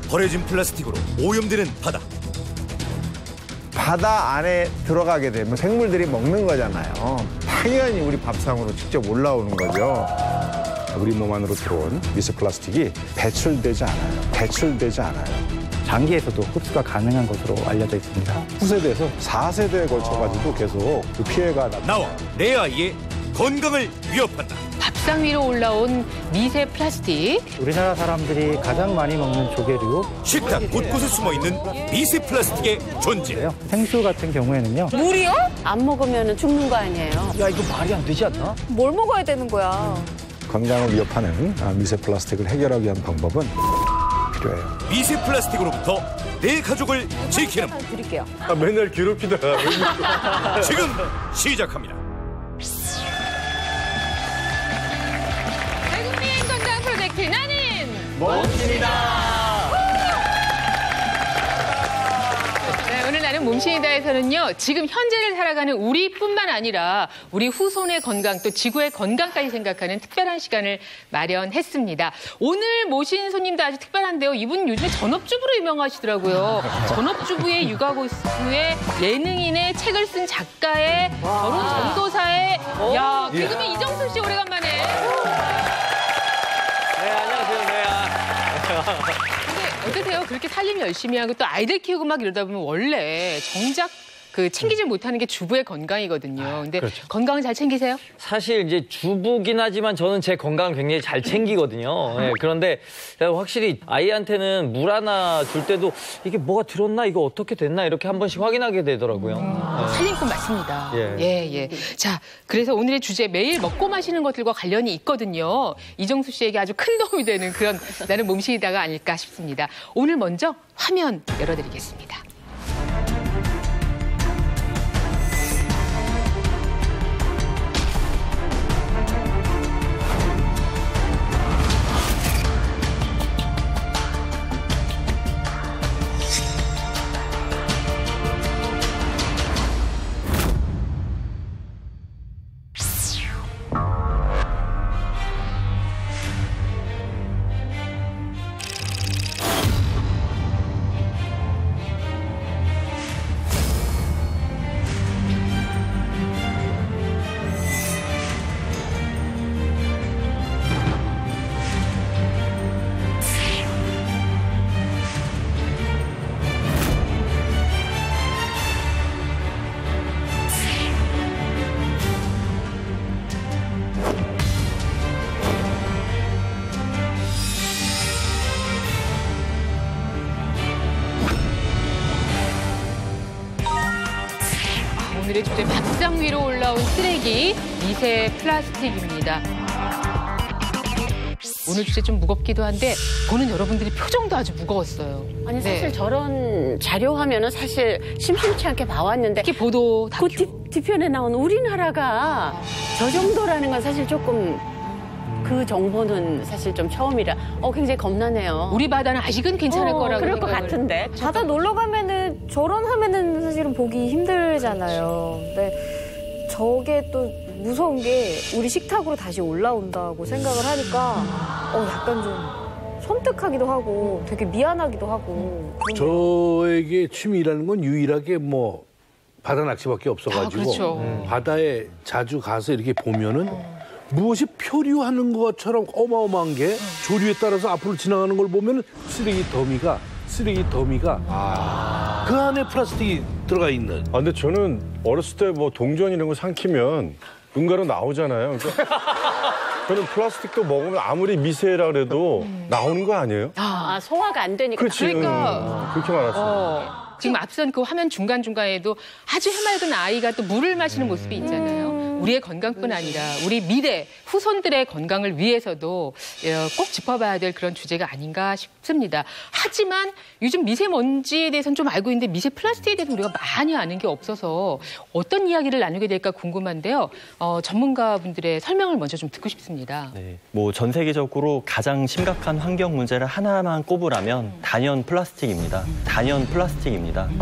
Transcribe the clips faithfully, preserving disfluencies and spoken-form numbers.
버려진 플라스틱으로 오염되는 바다. 바다 안에 들어가게 되면 생물들이 먹는 거잖아요. 당연히 우리 밥상으로 직접 올라오는 거죠. 우리 몸 안으로 들어온 미세 플라스틱이 배출되지 않아요. 배출되지 않아요. 장기에서도 흡수가 가능한 것으로 알려져 있습니다. 후세대에서 사 세대에 걸쳐가지고 계속 그 피해가 나. 나와 내 아이의 건강을 위협한다. 밥상 위로 올라온 미세 플라스틱. 우리나라 사람들이 가장 많이 먹는 조개류. 식탁 곳곳에 숨어있는 미세 플라스틱의 존재. 생수 같은 경우에는요. 물이요? 안 먹으면 죽는 거 아니에요? 야, 이거 말이 안 되지 않나? 뭘 먹어야 되는 거야? 건강을 위협하는 미세 플라스틱을 해결하기 위한 방법은 필요해요. 미세 플라스틱으로부터 내 가족을 지키는 법. 드릴게요. 아, 맨날 괴롭히다가. 지금 시작합니다. 대국민 건강 프로젝트 나는 멋집니다. 네, 오늘 나는 몸신이다에서는요, 지금 현재를 살아가는 우리뿐만 아니라 우리 후손의 건강 또 지구의 건강까지 생각하는 특별한 시간을 마련했습니다. 오늘 모신 손님도 아주 특별한데요. 이분 요즘에 전업주부로 유명하시더라고요. 전업주부의 육아고수의 예능인의 책을 쓴 작가의 결혼 전도사의 야 개그맨 이정수 씨 오래간만에. 네, 안녕하세요. 네. 근데 어떠세요? 그렇게 살림 열심히 하고 또 아이들 키우고 막 이러다 보면 원래 정작 그 챙기지 못하는 게 주부의 건강이거든요. 근데 그렇죠. 건강은 잘 챙기세요? 사실 이제 주부긴 하지만 저는 제 건강 굉장히 잘 챙기거든요. 네, 그런데 확실히 아이한테는 물 하나 줄 때도 이게 뭐가 들었나 이거 어떻게 됐나 이렇게 한 번씩 확인하게 되더라고요. 음, 네. 살림꾼 맞습니다. 예. 예, 예. 자, 그래서 오늘의 주제 매일 먹고 마시는 것들과 관련이 있거든요. 이정수 씨에게 아주 큰 도움이 되는 그런 나는 몸신이다가 아닐까 싶습니다. 오늘 먼저 화면 열어드리겠습니다. 오늘의 주제 밥상 위로 올라온 쓰레기 미세 플라스틱입니다. 오늘 주제 좀 무겁기도 한데 보는 여러분들이 표정도 아주 무거웠어요. 아니 사실 네. 저런 자료 화면은 사실 심심치 않게 봐왔는데 특히 보도 다큐. 그 뒤, 뒤편에 나온 우리나라가 저 정도라는 건 사실 조금 그 정보는 사실 좀 처음이라 어 굉장히 겁나네요. 우리 바다는 아직은 괜찮을 어, 거라고 그럴 것 생각을. 같은데. 바다 놀러 가면은 저런 화면은 사실은 보기 힘들잖아요. 근데 저게 또 무서운 게 우리 식탁으로 다시 올라온다고 생각을 하니까 어 약간 좀 섬뜩하기도 하고 되게 미안하기도 하고. 저에게 취미라는 건 유일하게 뭐 바다 낚시밖에 없어가지고 아, 그렇죠. 음. 바다에 자주 가서 이렇게 보면은 무엇이 표류하는 것처럼 어마어마한 게 조류에 따라서 앞으로 지나가는 걸 보면 쓰레기 더미가 쓰레기 더미가 아. 그 안에 플라스틱이 들어가 있는. 아, 근데 저는 어렸을 때 뭐 동전 이런 거 삼키면 응가로 나오잖아요. 그러니까 저는 플라스틱도 먹으면 아무리 미세라 그래도 음. 나오는 거 아니에요? 아, 소화가 안 되니까. 그렇지. 그러니까. 음, 그렇게 말았어요. 어, 지금 앞선 그 화면 중간중간에도 아주 해맑은 아이가 또 물을 마시는 모습이 있잖아요. 우리의 건강뿐 아니라 우리 미래 후손들의 건강을 위해서도 꼭 짚어봐야 될 그런 주제가 아닌가 싶습니다. 하지만 요즘 미세먼지에 대해서는 좀 알고 있는데 미세 플라스틱에 대해서 우리가 많이 아는 게 없어서 어떤 이야기를 나누게 될까 궁금한데요. 어, 전문가분들의 설명을 먼저 좀 듣고 싶습니다. 네, 뭐 전 세계적으로 가장 심각한 환경 문제를 하나만 꼽으라면 단연 플라스틱입니다. 단연 플라스틱입니다.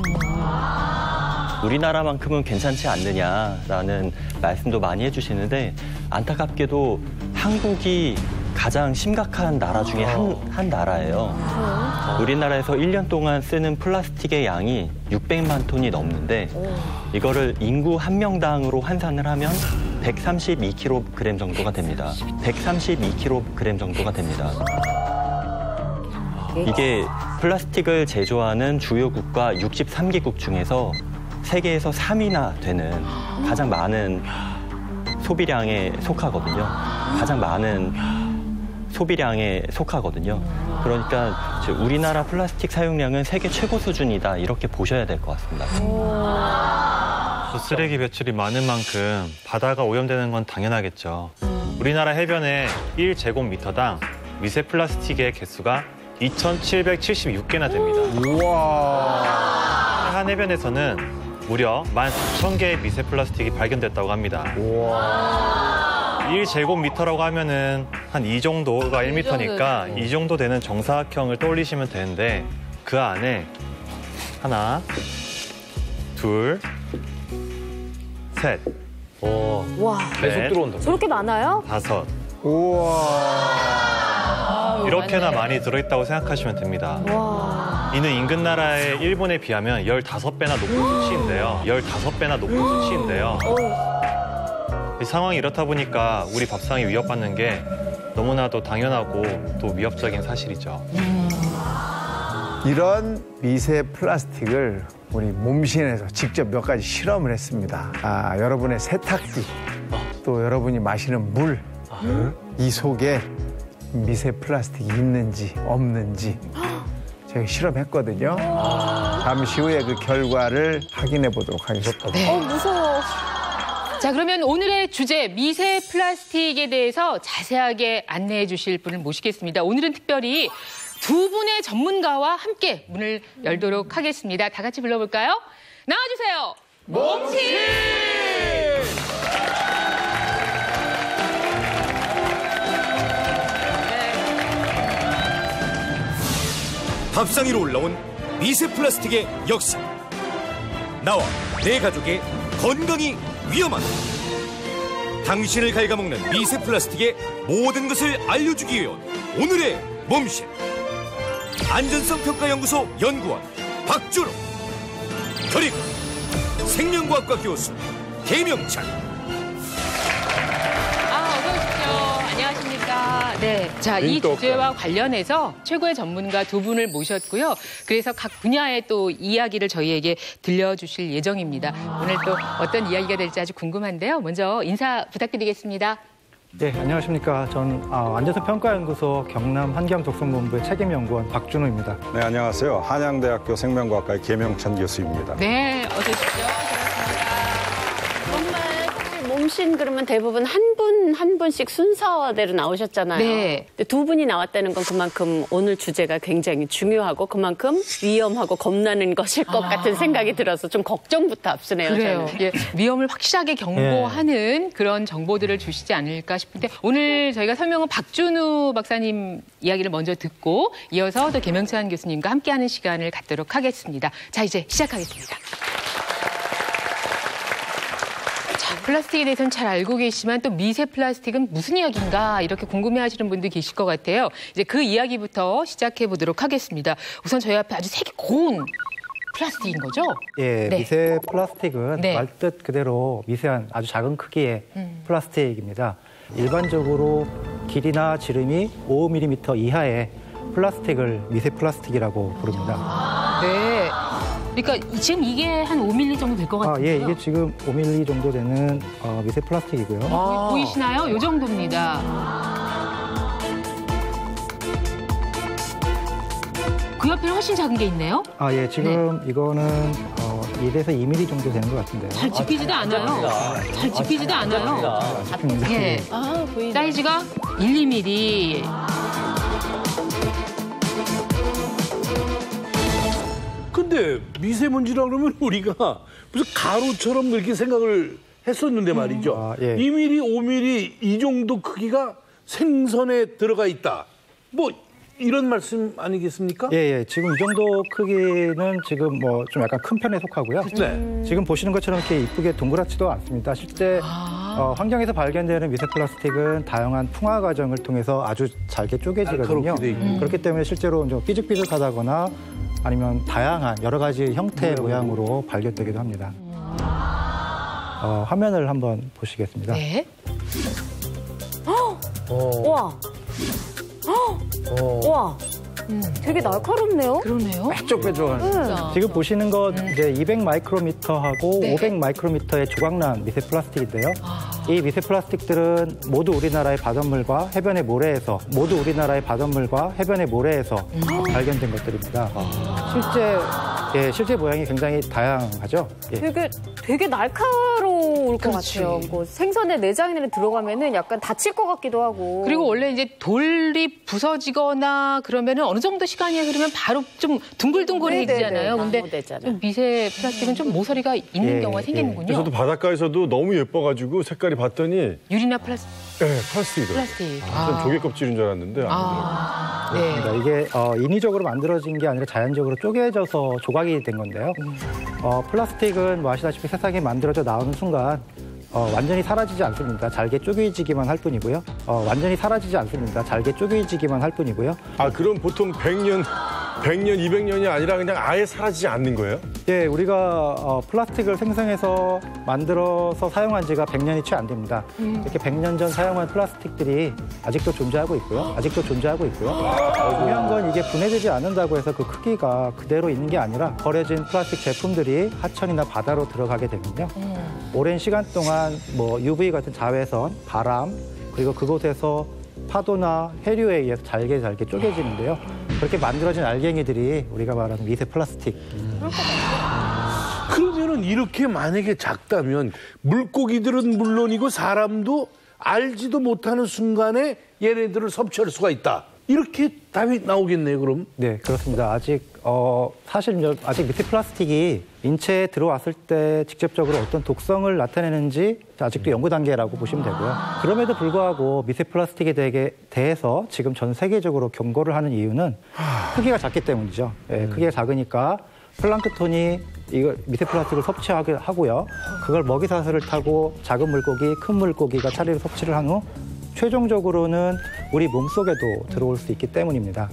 우리나라만큼은 괜찮지 않느냐라는 말씀도 많이 해주시는데 안타깝게도 한국이 가장 심각한 나라 중에 한, 한 나라예요. 우리나라에서 일 년 동안 쓰는 플라스틱의 양이 육백만 톤이 넘는데 이거를 인구 한 명당으로 환산을 하면 백삼십이 킬로그램 정도가 됩니다. 백삼십이 킬로그램 정도가 됩니다. 이게 플라스틱을 제조하는 주요 국가 육십삼 개국 중에서 세계에서 삼 위나 되는 가장 많은 소비량에 속하거든요. 가장 많은 소비량에 속하거든요. 그러니까 우리나라 플라스틱 사용량은 세계 최고 수준이다 이렇게 보셔야 될 것 같습니다. 쓰레기 배출이 많은 만큼 바다가 오염되는 건 당연하겠죠. 우리나라 해변에 일 제곱미터당 미세 플라스틱의 개수가 이천칠백칠십육 개나 됩니다. 우와. 한 해변에서는 무려 만 사천 개의 미세 플라스틱이 발견됐다고 합니다. 우와. 일 제곱미터라고 하면은 한 이 정도가 일 미터니까 이 정도 되는 정사각형을 떠올리시면 되는데 그 안에 하나, 둘, 셋, 오, 와, 계속 넷, 들어온다. 저렇게 많아요? 다섯. 우와. 이렇게나 많이 들어있다고 생각하시면 됩니다. 와. 이는 인근 나라의 일본에 비하면 열다섯 배나 높은 수치인데요. 열다섯 배나 높은 수치인데요. 이 상황이 이렇다 보니까 우리 밥상이 위협받는 게 너무나도 당연하고 또 위협적인 사실이죠. 이런 미세 플라스틱을 우리 몸신에서 직접 몇 가지 실험을 했습니다. 아, 여러분의 세탁기, 또 여러분이 마시는 물, 이 속에 미세 플라스틱이 있는지 없는지 제가 실험했거든요. 잠시 후에 그 결과를 확인해 보도록 하겠습니다. 네. 어, 무서워. 자, 그러면 오늘의 주제 미세 플라스틱에 대해서 자세하게 안내해 주실 분을 모시겠습니다. 오늘은 특별히 두 분의 전문가와 함께 문을 열도록 하겠습니다. 다 같이 불러볼까요? 나와주세요. 몸신! 밥상 위로 올라온 미세 플라스틱의 역사. 나와 내 가족의 건강이 위험하다. 당신을 갉아먹는 미세 플라스틱의 모든 것을 알려주기 위한 오늘의 몸신. 안전성평가연구소 연구원 박준호, 그리고 생명과학과 교수 계명찬. 아, 어서 오십시오. 안녕하십니까. 네. 자, 이 주제와 관련해서 최고의 전문가 두 분을 모셨고요. 그래서 각 분야의 또 이야기를 저희에게 들려주실 예정입니다. 오늘 또 어떤 이야기가 될지 아주 궁금한데요. 먼저 인사 부탁드리겠습니다. 네, 안녕하십니까. 전 아, 안전성평가연구소 경남환경독성본부의 책임연구원 박준호입니다. 네, 안녕하세요. 한양대학교 생명과학과의 계명찬 교수입니다. 네, 어서 오십시오. 정말 사실 몸신 그러면 대부분 한 분 한 분씩 순서대로 나오셨잖아요. 네. 근데 두 분이 나왔다는 건 그만큼 오늘 주제가 굉장히 중요하고 그만큼 위험하고 겁나는 것일 것 아. 같은 생각이 들어서 좀 걱정부터 앞서네요. 그래요. 저는. 예, 위험을 확실하게 경고하는 그런 정보들을 주시지 않을까 싶은데 오늘 저희가 설명은 박준우 박사님 이야기를 먼저 듣고 이어서 또 계명찬 교수님과 함께하는 시간을 갖도록 하겠습니다. 자, 이제 시작하겠습니다. 플라스틱에 대해서는 잘 알고 계시지만 또 미세 플라스틱은 무슨 이야기인가 이렇게 궁금해하시는 분들 계실 것 같아요. 이제 그 이야기부터 시작해 보도록 하겠습니다. 우선 저희 앞에 아주 색이 고운 플라스틱인 거죠? 예, 네. 미세 플라스틱은 네. 말뜻 그대로 미세한 아주 작은 크기의 음. 플라스틱입니다. 일반적으로 길이나 지름이 오 밀리미터 이하의 플라스틱을 미세 플라스틱이라고 부릅니다. 네. 그러니까 지금 이게 한 오 밀리미터 정도 될 것 아, 같아요. 예, 이게 지금 오 밀리미터 정도 되는 어, 미세 플라스틱이고요. 아. 보이시나요? 이 정도입니다. 그 옆에는 훨씬 작은 게 있네요. 아, 예, 지금 이거는 어, 일에서 이 밀리미터 정도 되는 것 같은데요. 잘 지피지도 않아요. 잘 지피지도 않아요. 잡힙니다. 예. 아, 보이네. 사이즈가 일, 이 밀리미터. 근데 미세먼지라 그러면 우리가 무슨 가루처럼 그렇게 생각을 했었는데 말이죠. 아, 예. 이 밀리미터, 오 밀리미터 이 정도 크기가 생선에 들어가 있다. 뭐 이런 말씀 아니겠습니까? 예, 예. 지금 이 정도 크기는 지금 뭐 좀 약간 큰 편에 속하고요. 네. 지금 보시는 것처럼 이렇게 이쁘게 동그랗지도 않습니다. 실제 어, 환경에서 발견되는 미세 플라스틱은 다양한 풍화 과정을 통해서 아주 잘게 쪼개지거든요. 음. 그렇기 때문에 실제로 좀 삐죽삐죽하다거나 아니면 다양한 여러 가지 형태의 모양으로 발견되기도 합니다. 어, 화면을 한번 보시겠습니다. 네. 와. 와. 되게 날카롭네요. 그러네요. 뾰족뾰족한. 네. 지금 보시는 건 이제 이백 마이크로미터하고 네. 오백 마이크로미터의 조각난 미세 플라스틱인데요. 아. 이 미세 플라스틱들은 모두 우리나라의 바닷물과 해변의 모래에서 모두 우리나라의 바닷물과 해변의 모래에서 음. 발견된 것들입니다. 아. 실제 예, 실제 모양이 굉장히 다양하죠. 예. 되게 되게 날카로울 것 그렇지. 같아요. 뭐 생선의 내장에 들어가면은 약간 다칠 것 같기도 하고. 그리고 원래 이제 돌이 부서지거나 그러면은 어느 정도 시간이 흐르면 바로 좀 둥글둥글해지잖아요. 근데 나무되잖아. 좀 미세 플라스틱은 좀 모서리가 있는 예, 경우가 예. 생기는군요. 저도 바닷가에서도 너무 예뻐가지고 색깔이 봤더니 유리나 플라스틱. 네, 플라스틱이더라고요. 플라스틱. 전 조개 껍질인 줄 알았는데 아니더라고요. 아, 네. 그렇습니다. 이게 어, 인위적으로 만들어진 게 아니라 자연적으로 쪼개져서 조각이 된 건데요. 어, 플라스틱은 뭐 아시다시피 세상에 만들어져 나오는 순간 어, 완전히 사라지지 않습니다. 잘게 쪼개지기만 할 뿐이고요. 어, 완전히 사라지지 않습니다. 잘게 쪼개지기만 할 뿐이고요. 아 그럼 보통 백 년, 백 년, 이백 년이 아니라 그냥 아예 사라지지 않는 거예요? 예, 우리가 어, 플라스틱을 생성해서 만들어서 사용한 지가 백 년이 채 안 됩니다. 이렇게 백 년 전 사용한 플라스틱들이 아직도 존재하고 있고요. 아직도 존재하고 있고요. 어, 중요한 건 이게 분해되지 않는다고 해서 그 크기가 그대로 있는 게 아니라 버려진 플라스틱 제품들이 하천이나 바다로 들어가게 되면요. 오랜 시간 동안 뭐 유브이 같은 자외선, 바람, 그리고 그곳에서 파도나 해류에 의해서 잘게 잘게 쪼개지는데요. 그렇게 만들어진 알갱이들이 우리가 말하는 미세 플라스틱. 그러면은 이렇게 만약에 작다면 물고기들은 물론이고 사람도 알지도 못하는 순간에 얘네들을 섭취할 수가 있다. 이렇게 답이 나오겠네요, 그럼. 네, 그렇습니다. 아직 어 사실 이제 아직 미세 플라스틱이 인체에 들어왔을 때 직접적으로 어떤 독성을 나타내는지 아직도 연구 단계라고 보시면 되고요. 그럼에도 불구하고 미세 플라스틱에 대해, 대해서 지금 전 세계적으로 경고를 하는 이유는 크기가 작기 때문이죠. 예, 크기가 작으니까 플랑크톤이 이거 미세 플라스틱을 섭취하게 하고요. 그걸 먹이사슬을 타고 작은 물고기, 큰 물고기가 차례로 섭취를 한 후 최종적으로는 우리 몸속에도 들어올 수 있기 때문입니다.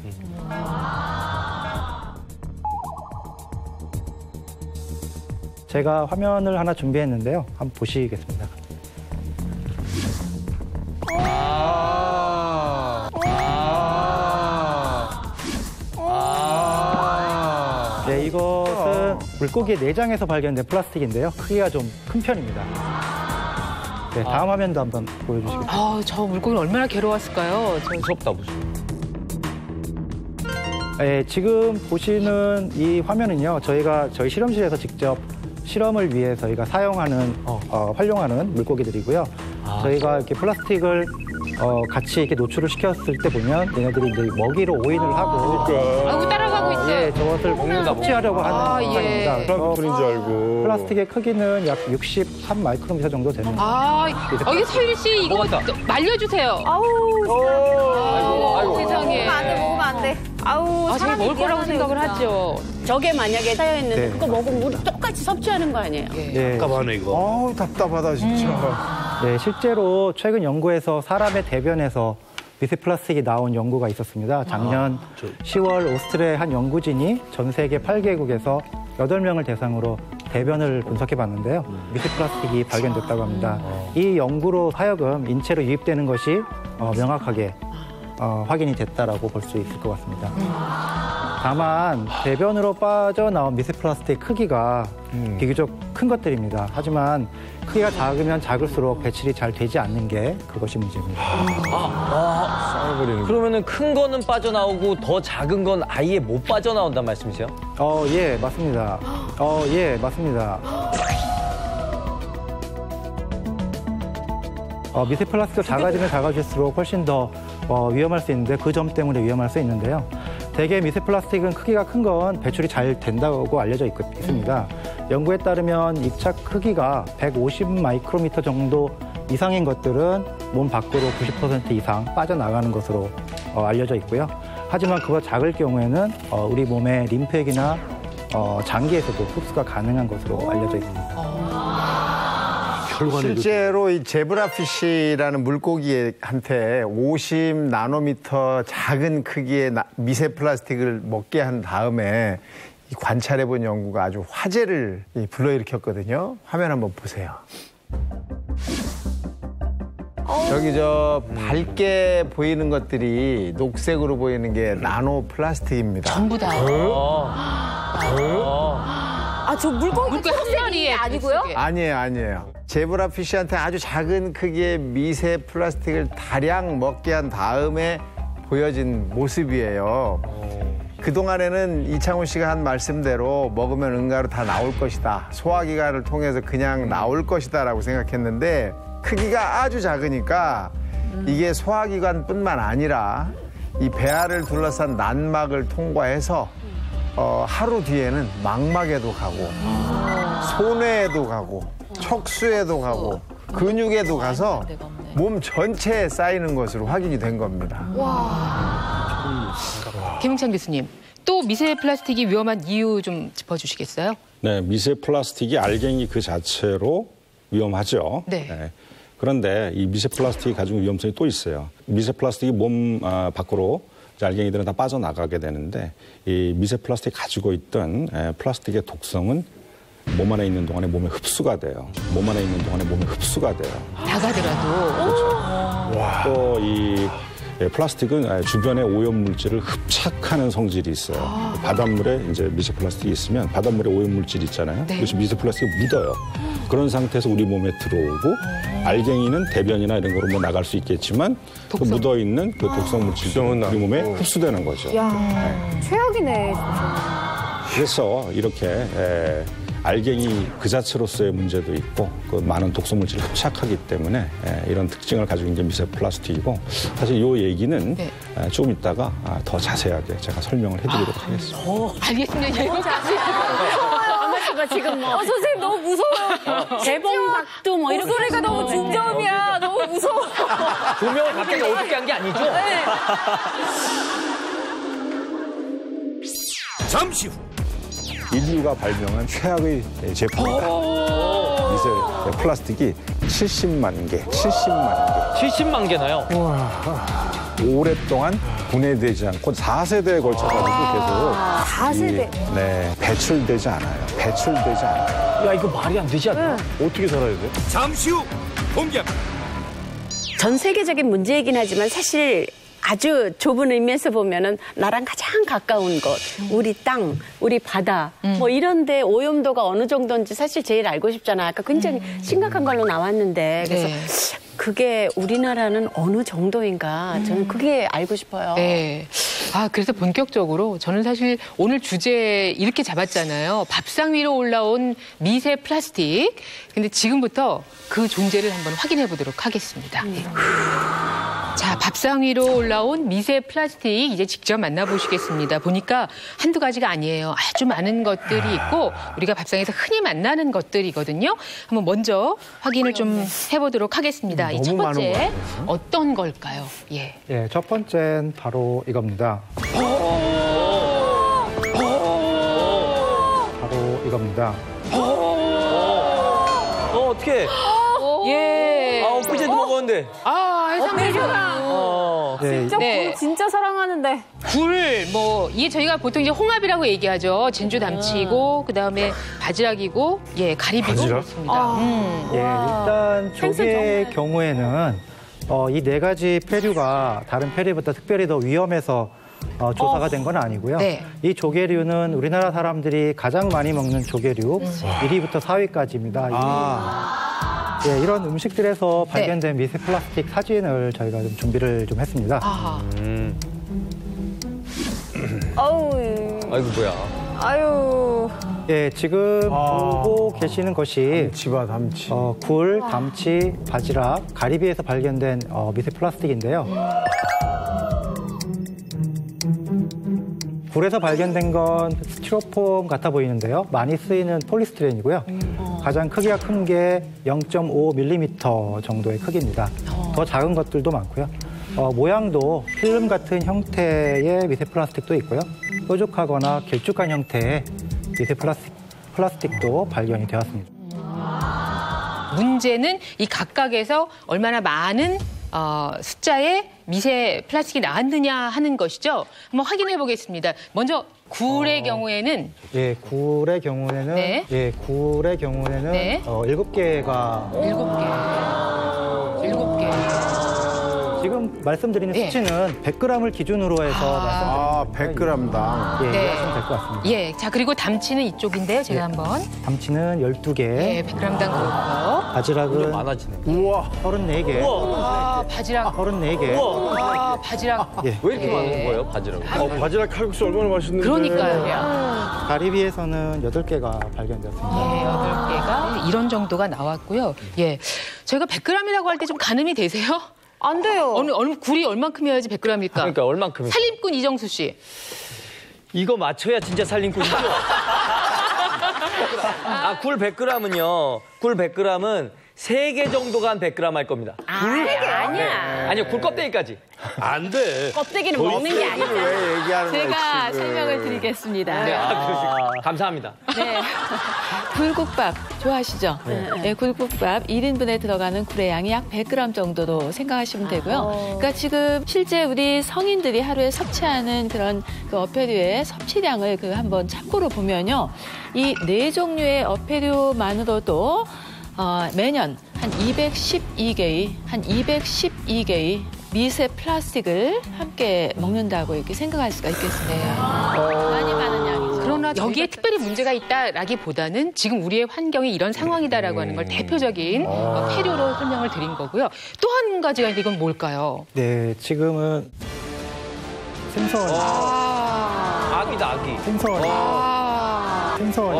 제가 화면을 하나 준비했는데요. 한번 보시겠습니다. 아. 아. 네, 이것은 물고기의 내장에서 발견된 플라스틱인데요. 크기가 좀 큰 편입니다. 네, 다음 화면도 한번 보여주시겠어요? 아, 저 물고기 얼마나 괴로웠을까요? 저 무섭다, 무서워. 네, 지금 보시는 이 화면은요. 저희가 저희 실험실에서 직접 실험을 위해 저희가 사용하는 어, 어, 활용하는 물고기들이고요. 아, 저희가 이렇게 플라스틱을 어, 같이 이렇게 노출을 시켰을 때 보면 얘네들이 이제 먹이로 오인을 하고 아이고, 따라가고 있어요. 예, 저것을 섭취하려고 하는 아, 예. 상황입니다. 플랑크톤인 줄 알고. 플라스틱의 크기는 약 육십삼 마이크로미터 정도 되는 아, 어, 이게 서일 씨 이거 먹었다. 말려주세요. 아우. 아이고, 아이고, 세상에. 먹으면 안 돼, 먹으면 안 돼. 아우, 아, 제가 사람이 먹을 거라고 미안하네요, 생각을 진짜. 하죠. 저게 만약에 쌓여 있는데 네. 그거 먹으면 우리 똑같이 섭취하는 거 아니에요? 예. 답답하네, 이거. 어우, 답답하다, 진짜. 네, 실제로 최근 연구에서 사람의 대변에서 미세 플라스틱이 나온 연구가 있었습니다. 작년 시월 오스트리아의 한 연구진이 전 세계 팔 개국에서 여덟 명을 대상으로 대변을 분석해 봤는데요. 미세 플라스틱이 발견됐다고 합니다. 이 연구로 하여금 인체로 유입되는 것이 어, 명확하게 어, 확인이 됐다라고 볼 수 있을 것 같습니다. 다만 대변으로 빠져나온 미세 플라스틱 크기가 음. 비교적 큰 것들입니다. 하지만 크기가 작으면 작을수록 배출이 잘 되지 않는 게 그것이 문제입니다. 쌓여버리는. 그러면은 큰 거는 빠져나오고 더 작은 건 아예 못 빠져나온단 말씀이세요? 어, 예, 맞습니다. 어, 예, 맞습니다. 어, 미세 플라스틱이 작아지면 작아질수록 훨씬 더 어, 위험할 수 있는데 그 점 때문에 위험할 수 있는데요. 대개 미세 플라스틱은 크기가 큰 건 배출이 잘 된다고 알려져 있, 있습니다. 연구에 따르면 입착 크기가 백오십 마이크로미터 정도 이상인 것들은 몸 밖으로 구십 퍼센트 이상 빠져나가는 것으로 어, 알려져 있고요. 하지만 그거 작을 경우에는 어, 우리 몸의 림프액이나 어, 장기에서도 흡수가 가능한 것으로 알려져 있습니다. 혈관에 실제로 이 제브라피쉬라는 물고기한테 오십 나노미터 작은 크기의 나- 미세 플라스틱을 먹게 한 다음에 이 관찰해본 연구가 아주 화제를 이 불러일으켰거든요. 화면 한번 보세요. 저기 저 밝게 보이는 것들이 녹색으로 보이는 게 나노 플라스틱입니다. 전부 다. 아, 저 물고기 물고기 한 초록색이 마리에 아니고요? 그 속에. 아니에요, 아니에요. 제브라피쉬한테 아주 작은 크기의 미세 플라스틱을 다량 먹게 한 다음에 보여진 모습이에요. 그동안에는 이창훈 씨가 한 말씀대로 먹으면 응가로 다 나올 것이다. 소화기관을 통해서 그냥 나올 것이다라고 생각했는데 크기가 아주 작으니까 이게 소화기관뿐만 아니라 이 배아를 둘러싼 난막을 통과해서 어, 하루 뒤에는 망막에도 가고 손뇌에도 가고 척수에도 가고 근육에도 가서 몸 전체에 쌓이는 것으로 확인이 된 겁니다. 김흥찬 교수님, 또 미세 플라스틱이 위험한 이유 좀 짚어주시겠어요? 네, 미세 플라스틱이 알갱이 그 자체로 위험하죠. 네. 그런데 이 미세 플라스틱이 가지고 위험성이 또 있어요. 미세 플라스틱이 몸 아, 밖으로 이제 알갱이들은 다 빠져나가게 되는데 이 미세 플라스틱이 가지고 있던 에, 플라스틱의 독성은 몸 안에 있는 동안에 몸에 흡수가 돼요. 몸 안에 있는 동안에 몸에 흡수가 돼요. 나가더라도. 또 이 플라스틱은 주변의 오염 물질을 흡착하는 성질이 있어요. 바닷물에 이제 미세 플라스틱이 있으면 바닷물에 오염 물질이 있잖아요. 네. 그래서 미세 플라스틱이 묻어요. 그런 상태에서 우리 몸에 들어오고 알갱이는 대변이나 이런 거로 뭐 나갈 수 있겠지만 그 묻어 있는 그 독성 물질이 우리 몸에 흡수되는 거죠. 야, 네. 최악이네. 그래서 이렇게 에, 알갱이 그 자체로서의 문제도 있고 그 많은 독성 물질을 흡착하기 때문에 에, 이런 특징을 가지고 있는 게 미세 플라스틱이고 사실 이 얘기는 네. 에, 조금 있다가 아, 더 자세하게 제가 설명을 해드리도록 하겠습니다. 알겠습니다. 이거까지. 강아 씨가 지금 뭐 어, 선생님 너무 무서워요. 재봉박도 뭐 이런 목소리가 너무 중저음이야. 너무 무서워. 두 명을 갑자기 어둡게 한 게 아니죠? 잠시 후 인류가 발명한 최악의 제품이다. 미세 플라스틱이 칠십만 개, 칠십만 칠십만 개나요? 개. 오랫동안 분해되지 않고 사 세대에 걸쳐가지고 계속 사 세대. 이, 네, 배출되지 않아요. 배출되지 않아요. 야, 이거 말이 안 되지 않나? 어떻게 살아야 돼? 잠시 후 공개합니다. 전 세계적인 문제이긴 하지만 사실 아주 좁은 의미에서 보면은 나랑 가장 가까운 것, 우리 땅, 우리 바다, 뭐 이런데 오염도가 어느 정도인지 사실 제일 알고 싶잖아. 아까 굉장히 심각한 걸로 나왔는데 그래서 네. 그게 우리나라는 어느 정도인가 저는 그게 알고 싶어요. 네. 아, 그래서 본격적으로 저는 사실 오늘 주제 이렇게 잡았잖아요. 밥상 위로 올라온 미세 플라스틱. 근데 지금부터 그 존재를 한번 확인해 보도록 하겠습니다. 네. 자, 밥상 위로 올라온 미세 플라스틱 이제 직접 만나보시겠습니다. 보니까 한두 가지가 아니에요. 아주 많은 것들이 있고 우리가 밥상에서 흔히 만나는 것들이거든요. 한번 먼저 확인을 좀 해보도록 하겠습니다. 이 첫 너무 많은 것 번째 같아요. 어떤 걸까요? 예. 예, 첫 번째는 바로 이겁니다. 바로 이겁니다. 어, 어떻게? 예. 아, 엊그제도 먹었는데. 아, 해산물이구나. 어. 예, 진짜 네. 굴 진짜 사랑하는데. 굴, 뭐, 이게 저희가 보통 이제 홍합이라고 얘기하죠. 진주 담치고, 그 다음에 바지락이고, 예, 가리비고 그렇습니다. 음. 예, 일단 조개의 생선 경우에는 어, 이 네 가지 폐류가 다른 폐류보다 특별히 더 위험해서 어, 조사가 된 건 아니고요. 네. 이 조개류는 우리나라 사람들이 가장 많이 먹는 조개류 일 위부터 사 위까지입니다. 예, 이런 음식들에서 발견된 미세 플라스틱 사진을 저희가 좀 준비를 좀 했습니다. 아하. 아우. 아이고, 뭐야. 아유. 예, 지금 보고 계시는 것이 담치바 담치. 어, 굴, 담치, 바지락, 가리비에서 발견된 어, 미세 플라스틱인데요. 굴에서 발견된 건 스티로폼 같아 보이는데요. 많이 쓰이는 폴리스티렌이고요. 가장 크기가 큰 게 영 점 오 밀리미터 정도의 크기입니다. 더 작은 것들도 많고요. 어, 모양도 필름 같은 형태의 미세 플라스틱도 있고요. 뾰족하거나 길쭉한 형태의 미세 플라스틱, 플라스틱도 발견이 되었습니다. 문제는 이 각각에서 얼마나 많은 어, 숫자의 미세 플라스틱이 나왔느냐 하는 것이죠. 한번 확인해 보겠습니다. 먼저 굴의 어, 경우에는 예, 굴의 경우에는 네. 예, 굴의 경우에는 네. 어, 일곱 개가 일곱 개. 일곱 개. 지금 말씀드리는 네. 수치는 백 그램을 기준으로 해서 아, 말씀드리는 백 그램당. 예, 네. 이해하시면 될 것 같습니다. 예. 자, 그리고 담치는 이쪽인데요. 제가 예. 한번. 담치는 열두 개, 예, 백 그램당 그렇고요. 바지락은 많아지네. 우와. 서른네 개, 와, 바지락. 서른네 개. 와, 바지락. 예. 왜 이렇게 예. 많은 거예요, 바지락? 어, 바지락 칼국수 얼마나 맛있는데. 그러니까요. 다리비에서는 여덟 개가 발견되었습니다. 예, 여덟 개가 이런 정도가 나왔고요. 예. 저희가 백 그램이라고 할 때 좀 가늠이 되세요? 안 돼요. 어느, 어느 굴이 얼만큼이어야지 백 그램일까? 그러니까 얼만큼? 살림꾼 이정수 씨. 이거 맞춰야 진짜 살림꾼이죠? 아, 굴 백 그램은요. 굴 백 그램은 세 개 정도가 한 백 그램 할 겁니다. 아, 세 개 아니야. 아니요, 굴 껍데기까지. 안 돼. 껍데기는 먹는 게 아니야. 왜 얘기하는 거야, 제가 지금. 설명을 드리겠습니다. 네, 아, 그러시고. 감사합니다. 네. 굴국밥 좋아하시죠? 네. 굴국밥 일 인분에 들어가는 굴의 양이 약 백 그램 정도로 생각하시면 되고요. 그러니까 지금 실제 우리 성인들이 하루에 섭취하는 그런 그 어패류의 섭취량을 그 한번 참고로 보면요. 이 네 종류의 어패류만으로도 어, 매년 한 이백십이 개의, 한 이백십이 개의 미세 플라스틱을 함께 먹는다고 이렇게 생각할 수가 있겠습니다. 많이 많은 양이죠. 그러나 여기에 특별히 문제가 있다라기보다는 지금 우리의 환경이 이런 상황이다라고 하는 걸 대표적인 어, 폐료로 설명을 드린 거고요. 또 한 가지가 있는데 이건 뭘까요? 네, 지금은 생선, 아기다, 아기. 생선, 아, 생선.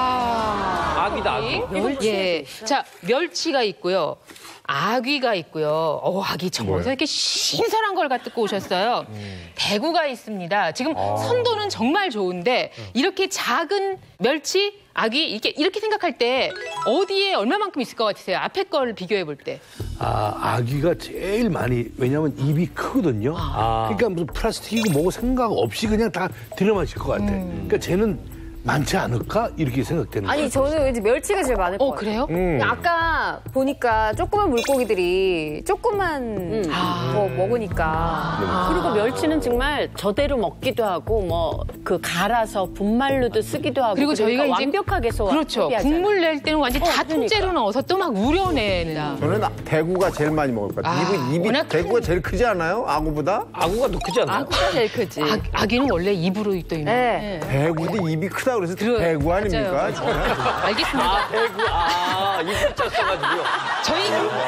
아기다, 아기. 예. 자, 멸치가 있고요. 아귀가 있고요. 어, 아귀 참 어디서 이렇게 신선한 걸 갖고 오셨어요. 대구가 있습니다. 지금 선도는 정말 좋은데 이렇게 작은 멸치, 아귀 이렇게 이렇게 생각할 때 어디에 얼마만큼 있을 것 같으세요? 앞에 걸 비교해 볼 때. 아, 아기가 제일 많이, 왜냐면 입이 크거든요. 아. 그러니까 무슨 플라스틱이고 뭐고 생각 없이 그냥 다 들여마실 것 같아. 그러니까 쟤는 많지 않을까? 이렇게 생각되는 거예요. 아니 저는 왠지 멸치가 제일 많을 것 어, 같아요. 그래요? 아까 보니까 조그만 물고기들이 조그만 거 먹으니까. 그리고 멸치는 정말 저대로 먹기도 하고 뭐 그 갈아서 분말로도 쓰기도 하고. 그리고 저희가 그러니까 이제 완벽하게 소화. 그렇죠. 소비하잖아요. 국물 낼 때는 완전 히 다 그러니까. 통째로 넣어서 또 막 우려낸다. 저는 대구가 제일 많이 먹을 것 같아요. 아, 입이, 입이 워낙 대구가 제일 크지 않아요? 아구보다? 아구가 더 크지 않나요? 아구가 제일 크지. 아, 아기는 원래 입으로 또 있는. 네. 대구도 입이 크다 그래서 들어요. 대구 아닙니까? 맞아요. 정말? 알겠습니다. 아, 대구. 아, 이 숫자 써가지고요. 저희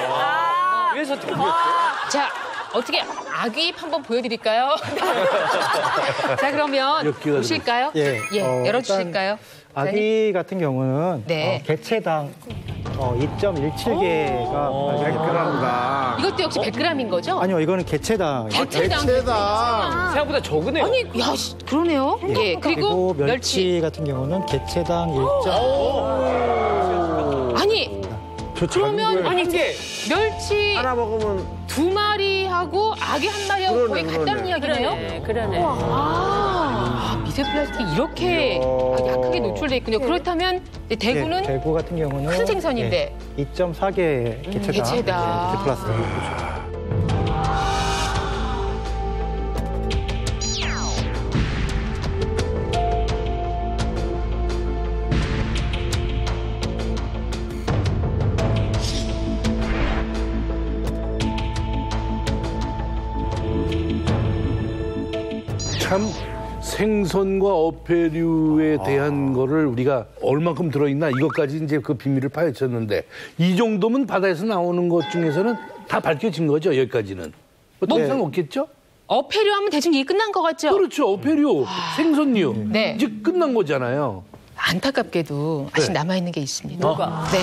그래서 대구였어요? 자 어떻게 아귀 입 한번 보여드릴까요? 자 그러면 몇 보실까요? 예, 예, 어, 열어주실까요? 아기 같은 경우는 네. 어, 개체당 어, 이 점 일칠 개가 백 그램당. 이것도 역시 백 그램인 거죠? 아니요, 이거는 개체당. 개체당. 개체당. 생각보다 적으네요. 아니, 야, 씨, 그러네요. 예, 그리고 그리고 멸치, 멸치. 같은 경우는 개체당 일 점. 아니, 저 그러면 작은 아니 한 개. 멸치 하나 먹으면 두 마리하고 아기 한 마리하고 그러네, 거의 같다는 그러네. 이야기네요. 그러네. 그러네. 아, 미세 플라스틱이 이렇게 이야. 약하게 노출돼 있군요. 그렇다면 이제 대구는 예, 대구 같은 경우는 큰 생선인데. 예, 이 점 사 개 개체당. 개체당. 예, 플러스. 참 생선과 어패류에 대한 거를 우리가 얼만큼 들어있나 이것까지 이제 그 비밀을 파헤쳤는데 이 정도면 바다에서 나오는 것 중에서는 다 밝혀진 거죠, 여기까지는. 뭐 더 이상 없겠죠? 어패류 하면 대충 이게 끝난 것 같죠? 그렇죠, 어패류, 생선류. 네. 이제 끝난 거잖아요. 안타깝게도 아직 네. 남아있는 게 있습니다. 뭐가? 네.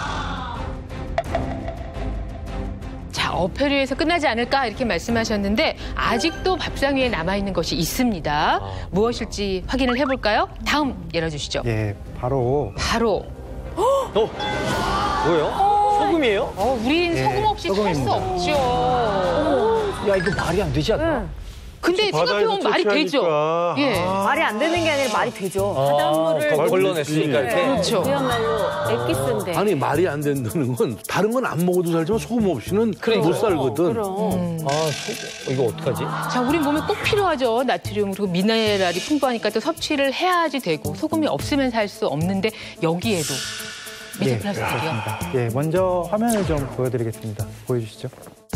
자, 어패류에서 끝나지 않을까 이렇게 말씀하셨는데 아직도 밥상 위에 남아있는 것이 있습니다. 무엇일지 확인을 해볼까요? 다음 열어주시죠. 예, 바로 바로 어? 뭐예요? 소금이에요? 어, 우린 예, 소금 없이 살 수 소금입니다. 없죠. 야, 이거 말이 안 되지 않나? 근데 생각해보면 말이 되죠. 예. 말이 안 되는 게 아니라 말이 되죠. 바닷물을 아, 걸러냈으니까 이렇게. 그렇죠. 그야말로 엑기스인데. 아니 말이 안 된다는 건 다른 건 안 먹어도 살지만 소금 없이는 못 살거든. 그럼. 아, 소, 이거 어떡하지? 자, 우리 몸에 꼭 필요하죠. 나트륨 그리고 미네랄이 풍부하니까 또 섭취를 해야지 되고 소금이 없으면 살 수 없는데 여기에도 미세 예, 플라스틱이요. 그렇습니다. 예, 먼저 화면을 좀 보여드리겠습니다. 보여주시죠.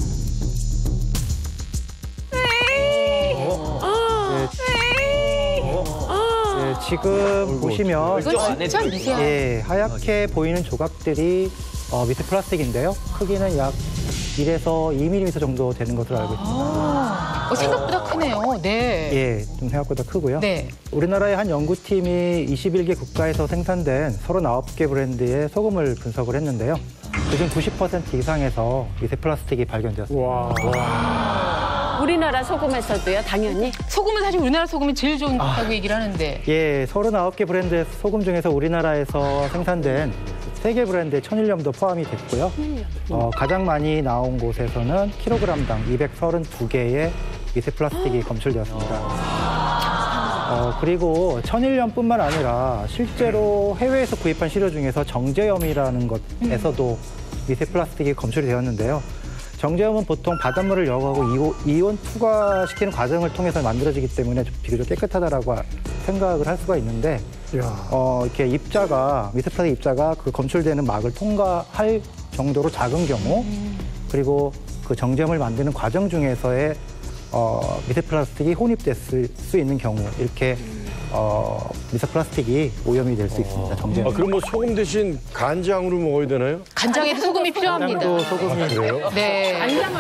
예, 지금 보시면 이건 진짜 미세한. 예, 하얗게 보이는 조각들이 어, 미세 플라스틱인데요. 크기는 약 일에서 이 밀리미터 정도 되는 것으로 알고 있습니다. 아, 어, 생각보다 크네요. 네. 예, 좀 생각보다 크고요. 네. 우리나라의 한 연구팀이 이십일 개 국가에서 생산된 서른아홉 개 브랜드의 소금을 분석을 했는데요. 그중 구십 퍼센트 이상에서 미세 플라스틱이 발견되었습니다. 와. 우리나라 소금에서도요, 당연히? 소금은 사실 우리나라 소금이 제일 좋다고 아. 얘기를 하는데. 예, 서른아홉 개 브랜드의 소금 중에서 우리나라에서 생산된 세 개 브랜드의 천일염도 포함이 됐고요. 어, 가장 많이 나온 곳에서는 킬로그램당 이백삼십이 개의 미세 플라스틱이 검출되었습니다. 어, 그리고 천일염뿐만 아니라 실제로 해외에서 구입한 시료 중에서 정제염이라는 것에서도 미세 플라스틱이 검출이 되었는데요. 정제염은 보통 바닷물을 여과하고 이오, 이온 투과시키는 과정을 통해서 만들어지기 때문에 좀 비교적 깨끗하다라고 생각을 할 수가 있는데 어, 이렇게 입자가 미세 플라스틱 입자가 그 검출되는 막을 통과할 정도로 작은 경우 그리고 그 정제염을 만드는 과정 중에서의 어, 미세 플라스틱이 혼입됐을 수 있는 경우 이렇게 어, 미세 플라스틱이 오염이 될 수 있습니다. 정제염. 아, 그럼 뭐 소금 대신 간장으로 먹어야 되나요? 간장에도 소금이 필요합니다. 간장도 소금이 그래요? 네. 간장을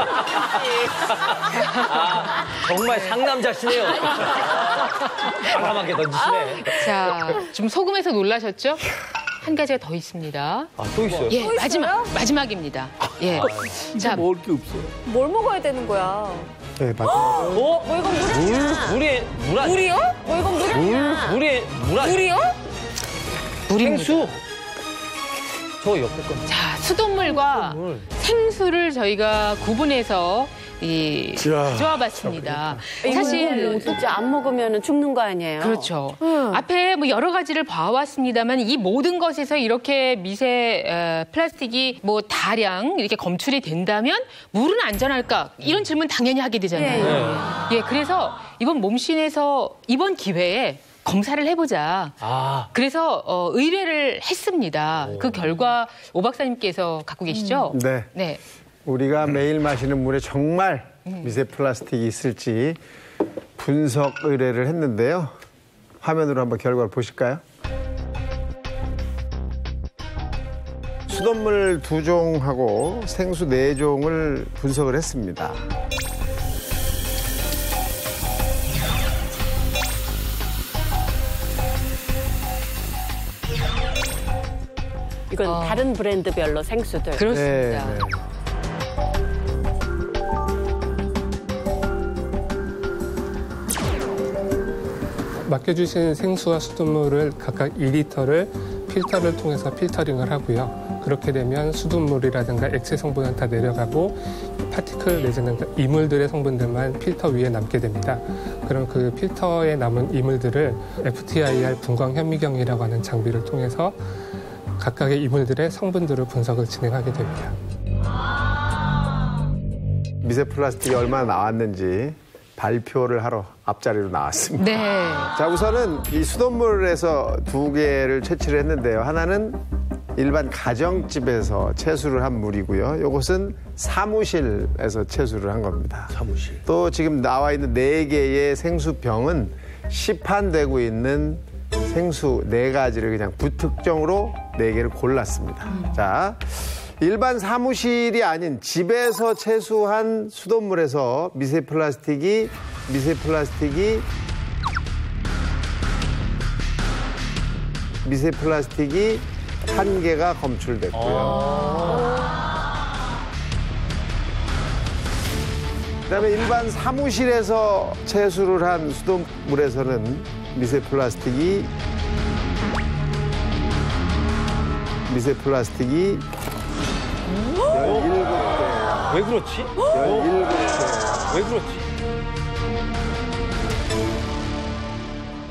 아, 정말 상남자시네요. 과감하게 던지시네. 자, 지금 소금에서 놀라셨죠? 한 가지가 더 있습니다. 아, 또 있어요? 예, 또 마지막, 있어요? 마지막입니다. 예. 자, 먹을 게 없어. 뭘 먹어야 되는 거야? 네, 맞아요. 어? 뭐 이건 물 아니야? 물이, 물 아니 물이요? 뭐 이건 물 아니야? 물이, 물 아니 물이요? 물입니다. 생수. 저 옆에 거. 자, 수돗물과 생수를 저희가 구분해서 이 가져와봤습니다. 사실 진짜 안 먹으면 죽는 거 아니에요? 그렇죠. 음. 앞에 뭐 여러 가지를 봐왔습니다만 이 모든 것에서 이렇게 미세 에, 플라스틱이 뭐 다량 이렇게 검출이 된다면 물은 안전할까? 이런 질문 당연히 하게 되잖아요. 예, 예 그래서 이번 몸신에서 이번 기회에 검사를 해보자. 아. 그래서 어, 의뢰를 했습니다. 오. 그 결과 오 박사님께서 갖고 계시죠? 네. 네. 우리가 매일 마시는 물에 정말 미세 플라스틱이 있을지 분석 의뢰를 했는데요. 화면으로 한번 결과를 보실까요? 수돗물 두 종하고 생수 네 종을 분석을 했습니다. 이건 어. 다른 브랜드별로 생수들. 그렇습니다. 네, 네. 맡겨주신 생수와 수돗물을 각각 이 리터를 필터를 통해서 필터링을 하고요. 그렇게 되면 수돗물이라든가 액체 성분은 다 내려가고 파티클 내지는 이물들의 성분들만 필터 위에 남게 됩니다. 그럼 그 필터에 남은 이물들을 에프티아이알 분광 현미경이라고 하는 장비를 통해서 각각의 이물들의 성분들을 분석을 진행하게 됩니다. 미세 플라스틱이 얼마나 나왔는지 발표를 하러 앞자리로 나왔습니다. 네. 자, 우선은 이 수돗물에서 두 개를 채취를 했는데요. 하나는 일반 가정집에서 채수를 한 물이고요. 이것은 사무실에서 채수를 한 겁니다. 사무실. 또 지금 나와 있는 네 개의 생수병은 시판되고 있는 생수 네 가지를 그냥 부특정으로 네 개를 골랐습니다. 음. 자, 일반 사무실이 아닌 집에서 채수한 수돗물에서 미세 플라스틱이 미세 플라스틱이 미세 플라스틱이 한 개가 검출됐고요. 그다음에 일반 사무실에서 채수를 한 수돗물에서는 미세 플라스틱이 미세 플라스틱이 열일곱 개. 왜 그렇지? 열일곱 개. 왜 그렇지?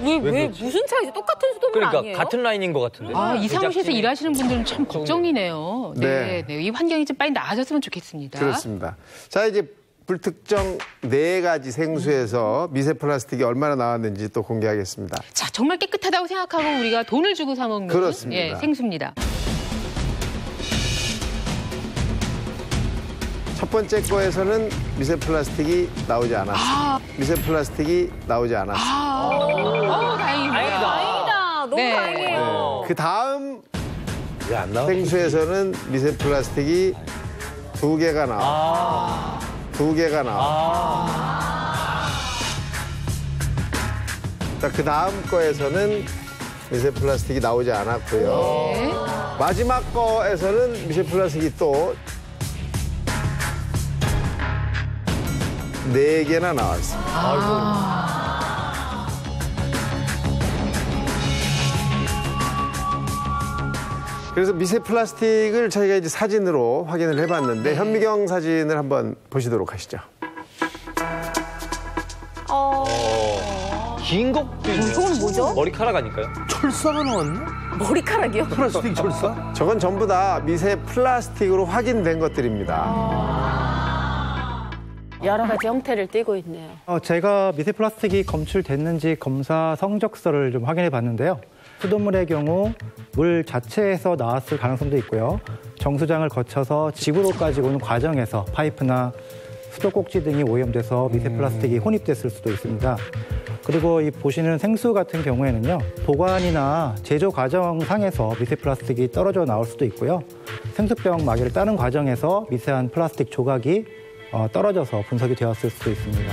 왜, 왜 무슨 차이지? 똑같은 수돗물 그러니까 아니에요? 같은 라인인 것 같은데. 아, 이 사무실에서 제작진이- 일하시는 분들은 참 걱정이네요. 네, 네. 네. 이 환경이 좀 빨리 나아졌으면 좋겠습니다. 그렇습니다. 자, 이제 불특정 네 가지 생수에서 미세 플라스틱이 얼마나 나왔는지 또 공개하겠습니다. 자, 정말 깨끗하다고 생각하고 우리가 돈을 주고 사 먹는 그렇습니다. 예, 생수입니다. 첫 번째 거에서는 미세 플라스틱이 나오지 않았습니다. 미세 플라스틱이 나오지 않았습니다. 아, 어, 다행입니다. 다행이다. 너무 네. 다행이에요. 그 다음 왜안 나와? 생수에서는 미세 플라스틱이 두 개가 나와. 아. 두 개가 나와. 아. 자, 그 다음 거에서는 미세 플라스틱이 나오지 않았고요. 네. 마지막 거에서는 미세 플라스틱이 또 네 개나 나왔습니다. 아. 그래서 미세 플라스틱을 저희가 이제 사진으로 확인을 해봤는데 현미경 사진을 한번 보시도록 하시죠. 어... 긴 것도 있네요. 이건 뭐죠? 머리카락 아닐까요? 철사가 나왔네? 머리카락이요? 플라스틱 철사? 저건 전부 다 미세 플라스틱으로 확인된 것들입니다. 여러 가지 형태를 띠고 있네요. 어, 제가 미세 플라스틱이 검출됐는지 검사 성적서를 좀 확인해 봤는데요. 수돗물의 경우 물 자체에서 나왔을 가능성도 있고요. 정수장을 거쳐서 집으로까지 오는 과정에서 파이프나 수도 꼭지 등이 오염돼서 미세 플라스틱이 혼입됐을 수도 있습니다. 그리고 이 보시는 생수 같은 경우에는요, 보관이나 제조 과정상에서 미세 플라스틱이 떨어져 나올 수도 있고요. 생수병 마개를 따는 과정에서 미세한 플라스틱 조각이 어, 떨어져서 분석이 되었을 수도 있습니다.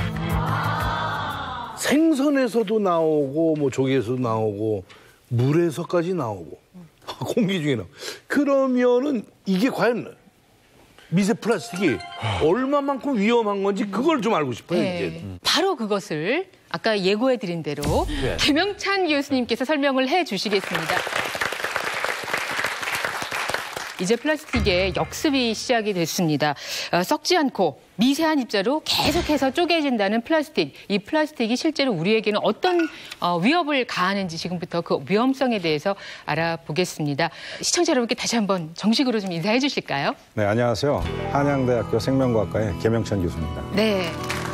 생선에서도 나오고 뭐 조개에서도 나오고 물에서까지 나오고 공기 중에 나오고 그러면은 이게 과연 미세 플라스틱이 얼마만큼 위험한 건지 그걸 좀 알고 싶어요. 네. 이제. 바로 그것을 아까 예고해드린 대로 네. 김영찬 교수님께서 설명을 해주시겠습니다. 이제 플라스틱의 역습이 시작이 됐습니다. 어, 썩지 않고 미세한 입자로 계속해서 쪼개진다는 플라스틱. 이 플라스틱이 실제로 우리에게는 어떤 어, 위협을 가하는지 지금부터 그 위험성에 대해서 알아보겠습니다. 시청자 여러분께 다시 한번 정식으로 좀 인사해 주실까요? 네, 안녕하세요. 한양대학교 생명과학과의 김영찬 교수입니다. 네.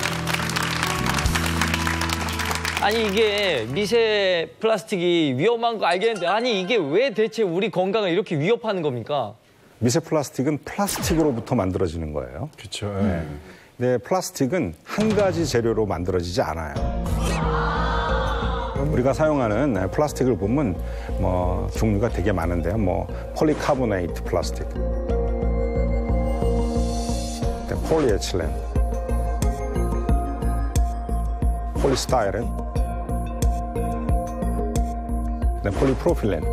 아니 이게 미세 플라스틱이 위험한 거 알겠는데 아니 이게 왜 대체 우리 건강을 이렇게 위협하는 겁니까? 미세 플라스틱은 플라스틱으로부터 만들어지는 거예요. 그렇죠. 네. 근데 플라스틱은 한 가지 재료로 만들어지지 않아요. 우리가 사용하는 플라스틱을 보면 뭐 종류가 되게 많은데요. 뭐 폴리카보네이트 플라스틱, 폴리에틸렌, 폴리스타이렌, 폴리프로필렌.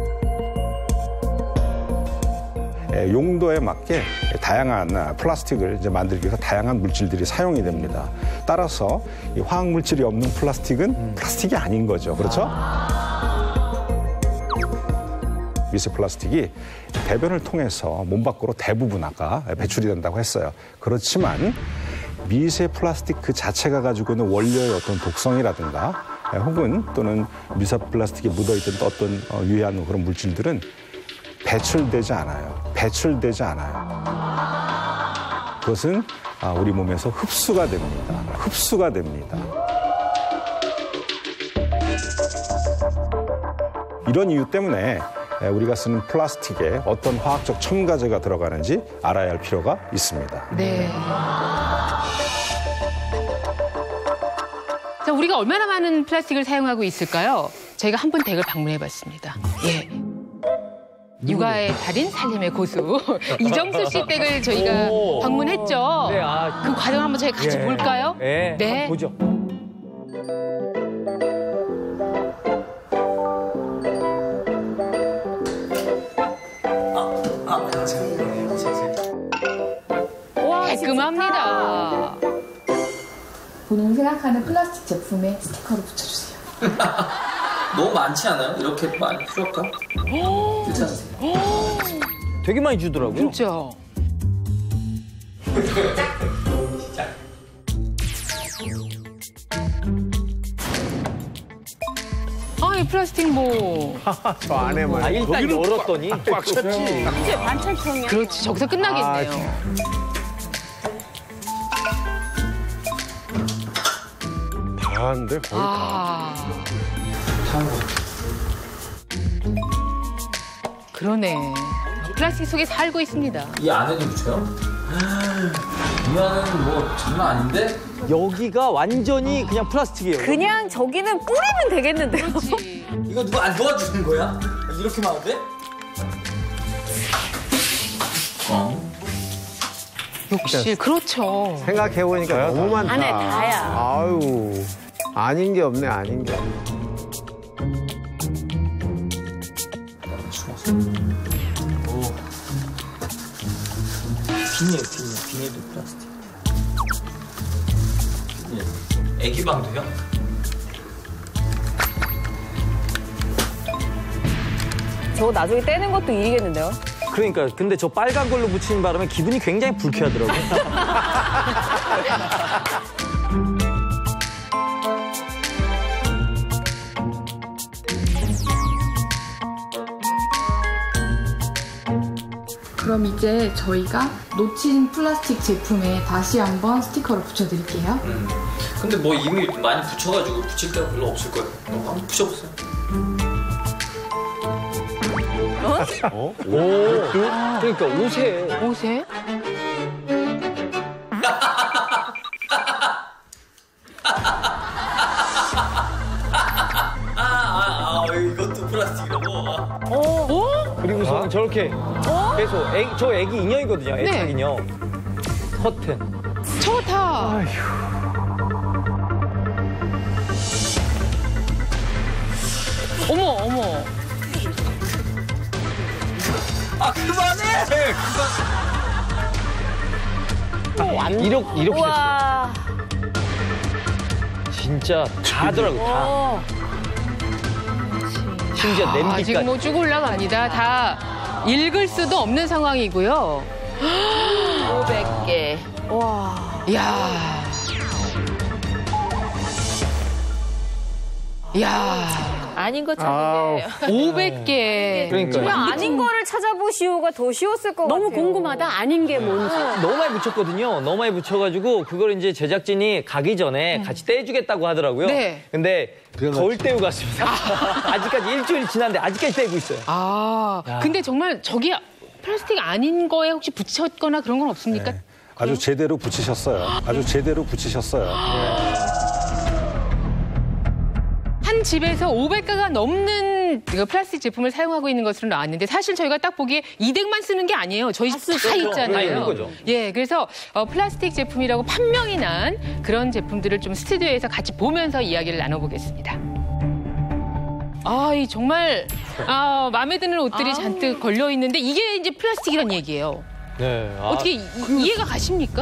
용도에 맞게 다양한 플라스틱을 이제 만들기 위해서 다양한 물질들이 사용이 됩니다. 따라서 이 화학 물질이 없는 플라스틱은 음. 플라스틱이 아닌 거죠. 그렇죠? 아. 미세 플라스틱이 배변을 통해서 몸 밖으로 대부분 아까 배출이 된다고 했어요. 그렇지만 미세 플라스틱 그 자체가 가지고 있는 원료의 어떤 독성이라든가 혹은 또는 미세 플라스틱에 묻어있던 어떤 유해한 그런 물질들은 배출되지 않아요. 배출되지 않아요. 그것은 우리 몸에서 흡수가 됩니다. 흡수가 됩니다. 이런 이유 때문에 우리가 쓰는 플라스틱에 어떤 화학적 첨가제가 들어가는지 알아야 할 필요가 있습니다. 네. 자, 우리가 얼마나 많은 플라스틱을 사용하고 있을까요? 저희가 한 번 댁을 방문해봤습니다. 예. 육아의 달인 살림의 고수 이정수 씨 댁을 저희가 오. 방문했죠. 네, 아, 그 과정을 한번 저희 같이 예. 볼까요? 예, 네. 보죠. 깔끔합니다. 본인 생각하는 플라스틱 제품에 스티커를 붙여주세요. 너무 많지 않아요? 이렇게 많이 필요할까? 괜찮으세요? 되게 많이 주더라고요. 진짜. 아, 이 플라스틱 뭐. 저 안에만. 아, 일단 열었더니 꽉 찼지. 이제 반찬통이야. 그렇지, 저기서 끝나겠네요. 다인데 거의 아, 다한 거. 그러네. 플라스틱 속에 살고 있습니다. 이 안에도 붙여요? 이 안은 뭐 장난 아닌데? 여기가 완전히 그냥 플라스틱이에요. 그냥 저기는 뿌리면 되겠는데요? 그렇지. 이거 누가 안 도와주는 거야? 이렇게만 하면 돼? 어. 역시 그렇죠. 생각해보니까 너무 많다. 안에 다야. 아유, 아닌 게 없네, 아닌 게. 추워서. 오. 비닐, 비닐, 비닐도 플라스틱. 비닐. 애기방도요? 저거 나중에 떼는 것도 일이겠는데요? 그러니까 근데 저 빨간 걸로 붙이는 바람에 기분이 굉장히 불쾌하더라고요. 그럼 이제 저희가 놓친 플라스틱 제품에 다시 한번 스티커를 붙여드릴게요. 음. 근데 뭐 이미 많이 붙여가지고 붙일 데가 별로 없을 거예요. 한번 붙여보세요. 어? 오. 그러니까 옷에. 옷에? 아, 아, 아, 이것도 플라스틱이라고. 어? 그리고서 아? 저렇게 계속 애기, 저 애기 인형이거든요. 애착 네. 인형. 커튼. 저거 다. 아휴. 어머, 어머. 아, 그만해! 그만. 완... 이렇게, 이렇게 우와. 됐어요. 진짜 다 하더라고요, 다. 심지어 아, 냄비까지. 지금 뭐 쭉 올라가 아니다. 다 읽을 수도 없는 상황이고요. 오백 개. 와. 이야. 이야. 아닌 거 찾는데. 오백 개. 그러니까. 그냥 아닌 거를 찾아보시오가 더 쉬웠을 것 너무 같아요. 궁금하다. 아닌 게 뭔지. 너무 많이 붙였거든요. 너무 많이 붙여가지고 그걸 이제 제작진이 가기 전에 같이 떼주겠다고 하더라고요. 네. 근데 덜 떼고 갔습니다. 아직까지 일주일이 지났는데 아직까지 떼고 있어요. 아, 야. 근데 정말 저기 플라스틱 아닌 거에 혹시 붙였거나 그런 건 없습니까? 네. 아주 제대로 붙이셨어요. 아주 제대로 붙이셨어요. 한 집에서 오백 개가 넘는 그 플라스틱 제품을 사용하고 있는 것으로 나왔는데 사실 저희가 딱 보기에 이 덱만 쓰는 게 아니에요. 저희 다 있잖아요. 다 있는 거죠. 예, 그래서 어, 플라스틱 제품이라고 판명이 난 그런 제품들을 좀 스튜디오에서 같이 보면서 이야기를 나눠보겠습니다. 아, 이 정말 아, 마음에 드는 옷들이 아. 잔뜩 걸려 있는데 이게 이제 플라스틱이란 얘기예요. 네. 아, 어떻게 이, 이해가 가십니까?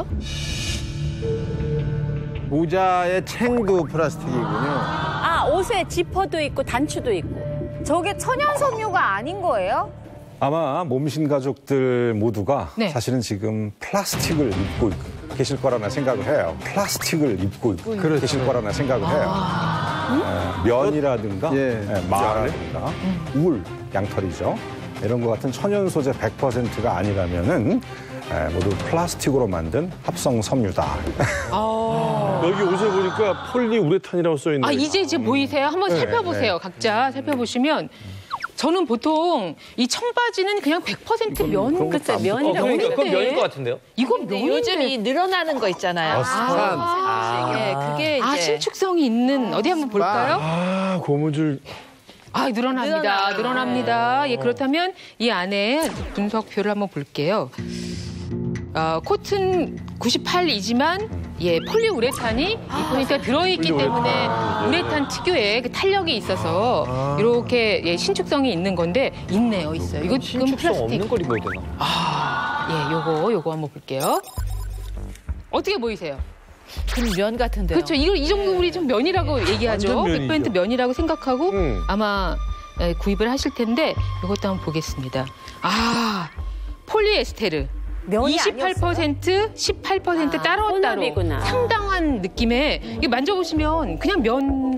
모자의 챙도 플라스틱이군요. 아, 옷에 지퍼도 있고 단추도 있고. 저게 천연 섬유가 아닌 거예요? 아마 몸신 가족들 모두가 네. 사실은 지금 플라스틱을 입고 계실 거라나 생각을 해요. 플라스틱을 입고 그렇죠. 계실 거라나 생각을 해요. 에, 면이라든가 예. 에, 마라든가 울, 양털이죠. 이런 것 같은 천연 소재 백 퍼센트가 아니라면은 에, 모두 플라스틱으로 만든 합성 섬유다. 아, 여기 옷에 보니까 폴리우레탄이라고 써있네요. 아 이제 이제 보이세요? 한번 네, 살펴보세요. 네. 각자 살펴보시면 저는 보통 이 청바지는 그냥 백 퍼센트 면, 글쎄, 어, 면이라고. 그러니까 그건 면인데. 면일 것 같은데요? 이거 근데 면인데. 요즘 이 늘어나는 거 있잖아요. 아, 스판. 아, 예, 그게 이제 아, 신축성이 있는 어디 한번 볼까요? 아, 고무줄. 아, 늘어납니다. 늘어나요. 늘어납니다. 예, 그렇다면 이 안에 분석표를 한번 볼게요. 어, 코튼 구십팔이지만 예, 폴리우레탄이 이 포인트가 들어있기 때문에 우레탄 특유의 그 탄력이 있어서 이렇게 예, 신축성이 있는 건데 있네요, 있어요. 이거 지금 신축성 플라스틱. 없는 걸 입어야 되나? 아, 예, 요거 요거 한번 볼게요. 어떻게 보이세요? 그럼 면 같은데요. 그렇죠. 이거 이 정도 우리 좀 면이라고 얘기하죠. 완전 면이죠. 백 퍼센트 면이라고 생각하고 음. 아마 예, 구입을 하실 텐데 이것도 한번 보겠습니다. 아, 폴리에스테르. 면이 이십팔 퍼센트, 십팔 퍼센트 아, 따로따로 혼합이구나. 상당한 느낌의 이게 만져보시면 그냥 면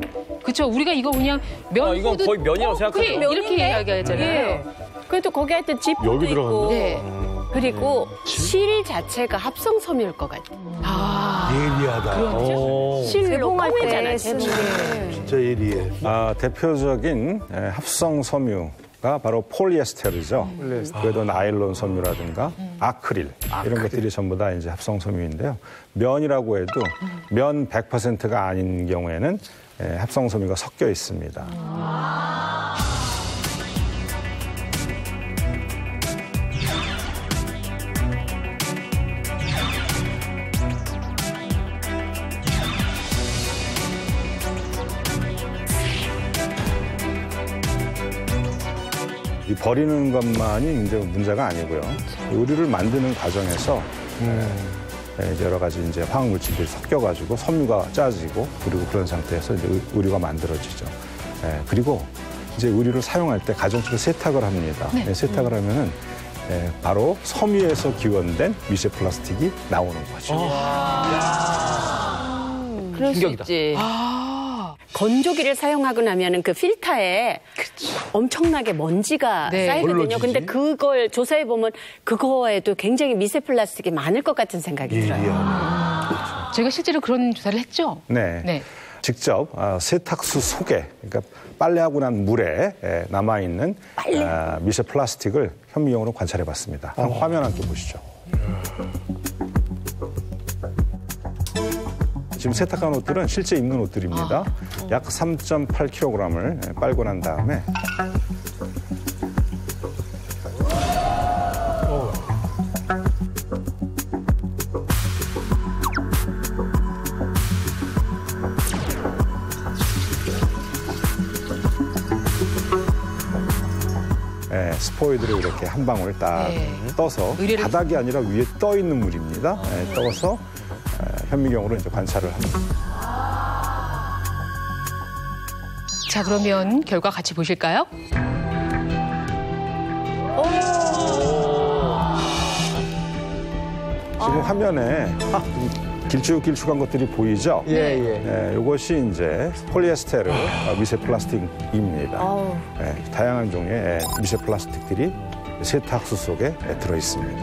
그렇죠. 우리가 이거 그냥 면 아, 이건 후드- 거의 면이라고 어, 생각하죠. 그래, 이렇게 이야기하잖아요. 예. 그래도 거기 하여튼 짚도 여기 있고. 들어갔나? 네. 그리고 실 자체가 합성 섬유일 것 같아요. 예리하다. 그렇죠. 실로 개봉할 때 꽁이잖아요. 쓰는 실. 진짜 예리해. 아, 대표적인 에, 합성 섬유가 바로 폴리에스테르죠. 그래도 나일론 섬유라든가 아크릴, 이런 것들이 전부 다 이제 합성 섬유인데요. 면이라고 해도 면 백 퍼센트가 아닌 경우에는 에, 합성 섬유가 섞여 있습니다. 이 버리는 것만이 문제, 문제가 아니고요. 의류를 만드는 과정에서 에, 이제 여러 가지 이제 화학 물질들이 섞여가지고 섬유가 짜지고 그리고 그런 상태에서 이제 의- 의류가 만들어지죠. 에, 그리고 이제 의류를 사용할 때 가정집에 세탁을 합니다. 네. 네, 세탁을 하면은 에, 바로 섬유에서 기원된 미세 플라스틱이 나오는 거죠. 그럴 수 충격이다. 있지. 건조기를 사용하고 나면은 그 필터에 엄청나게 먼지가 네. 쌓이거든요. 걸러지지. 근데 그걸 조사해 보면 그거에도 굉장히 미세 플라스틱이 많을 것 같은 생각이 들어요. 예리하네. 제가 실제로 그런 조사를 했죠. 네. 네. 직접 아, 세탁수 속에, 그러니까 빨래하고 난 물에 에, 남아있는 아, 미세 플라스틱을 현미경으로 관찰해봤습니다. 한 화면 함께 보시죠. 지금 세탁한 옷들은 실제 입는 옷들입니다. 약 삼 점 팔 킬로그램을 빨고 난 다음에 예, 스포이드를 이렇게 한 방울 딱 네. 떠서 의뢰를- 바닥이 아니라 위에 떠 있는 물입니다. 예, 떠서 예, 현미경으로 이제 관찰을 합니다. 자, 그러면 결과 같이 보실까요? 지금 화면에 길쭉길쭉한 것들이 보이죠? 예, 예. 예, 이것이 이제 폴리에스테르 어, 미세 플라스틱입니다. 예, 다양한 종류의 예, 미세 플라스틱들이 세탁수 속에 예, 들어 있습니다.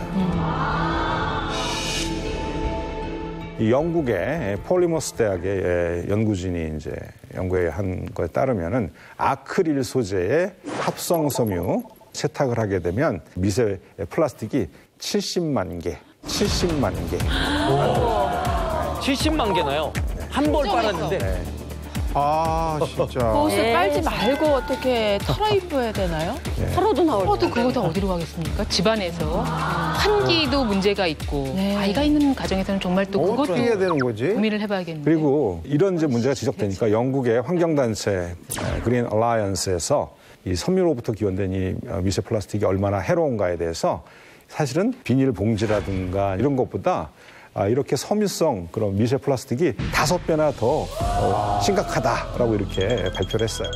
이 영국의 폴리머스 대학의 예, 연구진이 이제 연구에 한 거에 따르면은 아크릴 소재의 합성 섬유 세탁을 하게 되면 미세 플라스틱이 칠십만 개, 칠십만 개. 칠십만 개나요? 한 벌 빨았는데. 아, 진짜. 옷을 네. 빨지 말고 어떻게 털어 입어야 되나요? 털어도 나올 털어도 텐데. 그거 다 어디로 가겠습니까? 집안에서 환기도 문제가 있고 네. 아이가 있는 가정에서는 정말 또 그것도 어떻게 해야 되는 거지? 고민을 해봐야겠네요. 그리고 이런 이제 문제가 지적되니까 영국의 환경단체 그린 얼라이언스에서 이 섬유로부터 기원된 이 미세 플라스틱이 얼마나 해로운가에 대해서 사실은 비닐 봉지라든가 이런 것보다 아, 이렇게 섬유성 그런 미세 플라스틱이 다섯 배나 더 어, 심각하다라고 이렇게 발표를 했어요.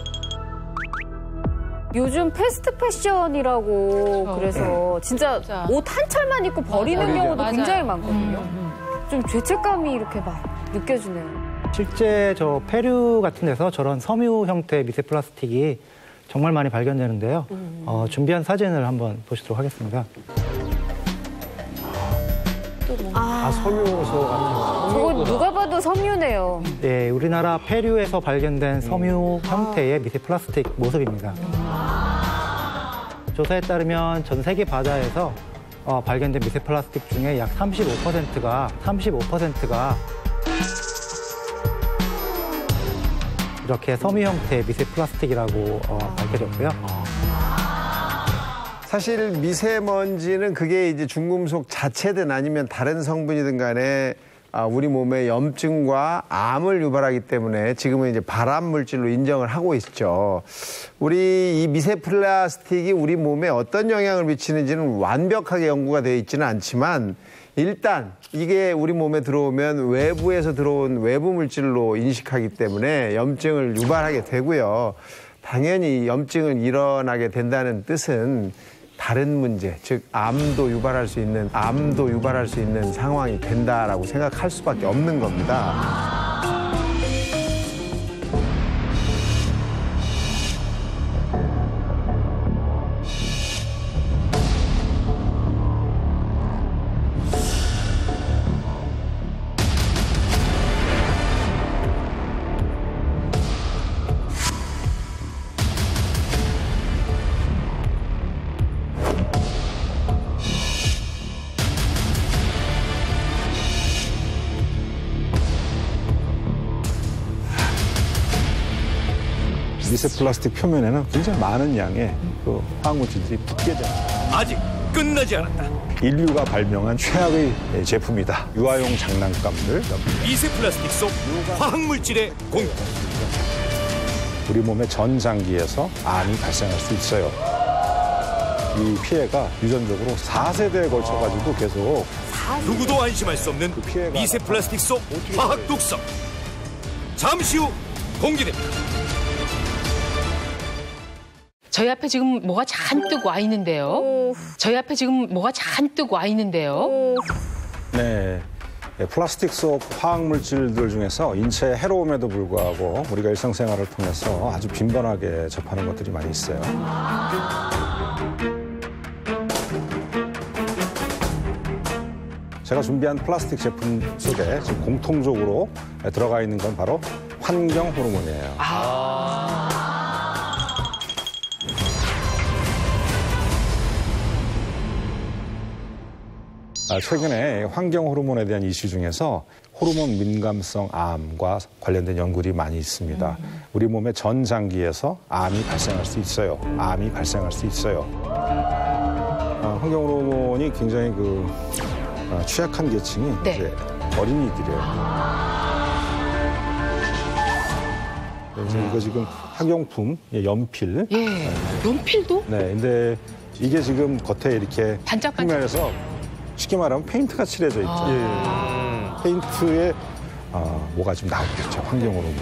요즘 패스트 패션이라고 그렇죠. 그래서 진짜 진짜. 옷 한 철만 입고 버리는 버리죠. 경우도 맞아요. 굉장히 많거든요. 좀 죄책감이 이렇게 막 느껴지네요. 실제 저 페류 같은 데서 저런 섬유 형태의 미세 플라스틱이 정말 많이 발견되는데요. 어, 준비한 사진을 한번 보시도록 하겠습니다. 아, 섬유소 같은 저거 누가 봐도 섬유네요. 예, 우리나라 페류에서 발견된 섬유 형태의 미세 플라스틱 모습입니다. 조사에 따르면 전 세계 바다에서 어, 발견된 미세 플라스틱 중에 약 삼십오 퍼센트가 삼십오 퍼센트가 이렇게 섬유 형태의 미세 플라스틱이라고 어, 밝혀졌고요. 사실 미세먼지는 그게 이제 중금속 자체든 아니면 다른 성분이든 간에 아, 우리 몸에 염증과 암을 유발하기 때문에 지금은 이제 발암 물질로 인정을 하고 있죠. 우리 이 미세 플라스틱이 우리 몸에 어떤 영향을 미치는지는 완벽하게 연구가 되어 있지는 않지만 일단 이게 우리 몸에 들어오면 외부에서 들어온 외부 물질로 인식하기 때문에 염증을 유발하게 되고요. 당연히 염증을 일어나게 된다는 뜻은 다른 문제, 즉 암도 유발할 수 있는 암도 유발할 수 있는 상황이 된다라고 생각할 수밖에 없는 겁니다. 미세 플라스틱 표면에는 굉장히 많은 양의 그 화학물질들이 붙게 됩니다. 아직 끝나지 않았다. 인류가 발명한 최악의 제품이다. 유아용 장난감들. 미세 플라스틱 속 화학물질의 공격. 우리 몸의 전 장기에서 암이 발생할 수 있어요. 이 피해가 유전적으로 사 세대에 걸쳐가지고 계속 누구도 안심할 수 없는 그 미세 플라스틱 속 화학 독성. 잠시 후 공개됩니다. 저희 앞에 지금 뭐가 잔뜩 와 있는데요. 저희 앞에 지금 뭐가 잔뜩 와 있는데요. 네. 플라스틱 속 화학물질들 중에서 인체에 해로움에도 불구하고 우리가 일상생활을 통해서 아주 빈번하게 접하는 것들이 많이 있어요. 제가 준비한 플라스틱 제품 속에 지금 공통적으로 들어가 있는 건 바로 환경 호르몬이에요. 아. 최근에 환경 호르몬에 대한 이슈 중에서 호르몬 민감성 암과 관련된 연구들이 많이 있습니다. 음. 우리 몸의 전 장기에서 암이 발생할 수 있어요. 암이 발생할 수 있어요. 어, 환경 호르몬이 굉장히 그 어, 취약한 계층이 네. 이제 어린이들이에요. 그래서 음. 이거 지금 학용품, 연필. 예, 네. 연필도? 네, 근데 이게 지금 겉에 이렇게 평면에서 쉽게 말하면 페인트가 칠해져 있죠. 아. 예. 페인트에 어, 뭐가 좀 나오겠죠. 환경 호르몬이.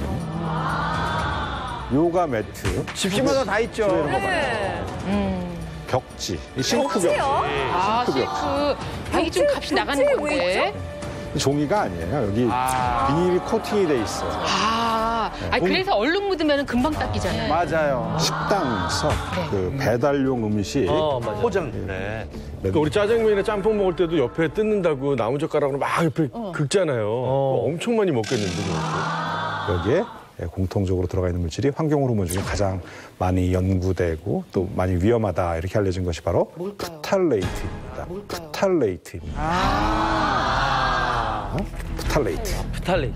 요가 매트. 집집마다 다 있죠. 네. 음. 벽지. 싱크 벽지. 아, 싱크. 아, 이게 좀 값이 나가는 건데. 종이가 아니에요. 여기 아. 비닐 코팅이 돼 있어요. 아, 네. 아니, 그래서 얼룩 묻으면 금방 닦이잖아요. 맞아요. 식당에서 네. 그 배달용 음식 어, 포장. 네. 그러니까 우리 짜장면이나 짬뽕 먹을 때도 옆에 뜯는다고 나무젓가락으로 막 옆에 어. 긁잖아요. 어. 엄청 많이 먹겠는데. 여기에 공통적으로 들어가 있는 물질이 환경 호르몬 중에 가장 많이 연구되고 또 많이 위험하다 이렇게 알려진 것이 바로 뭘까요? 프탈레이트입니다. 뭘까요? 프탈레이트입니다. 아~ 어? 프탈레이트. 프탈레이트.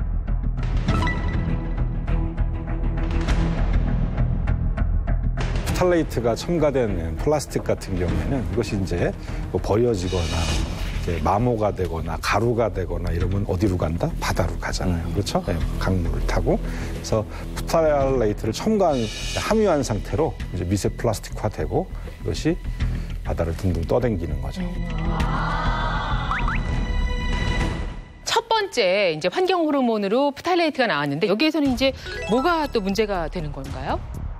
프탈레이트가 첨가된 플라스틱 같은 경우에는 이것이 이제 뭐 버려지거나 이제 마모가 되거나 가루가 되거나 이러면 어디로 간다? 바다로 가잖아요. 음. 그렇죠? 네, 강물을 타고. 그래서 프탈레이트를 첨가한, 함유한 상태로 이제 미세 플라스틱화되고 이것이 바다를 둥둥 떠댕기는 거죠. 음. 첫 번째 이제 환경 호르몬으로 프탈레이트가 나왔는데 여기에서는 이제 뭐가 또 문제가 되는 건가요?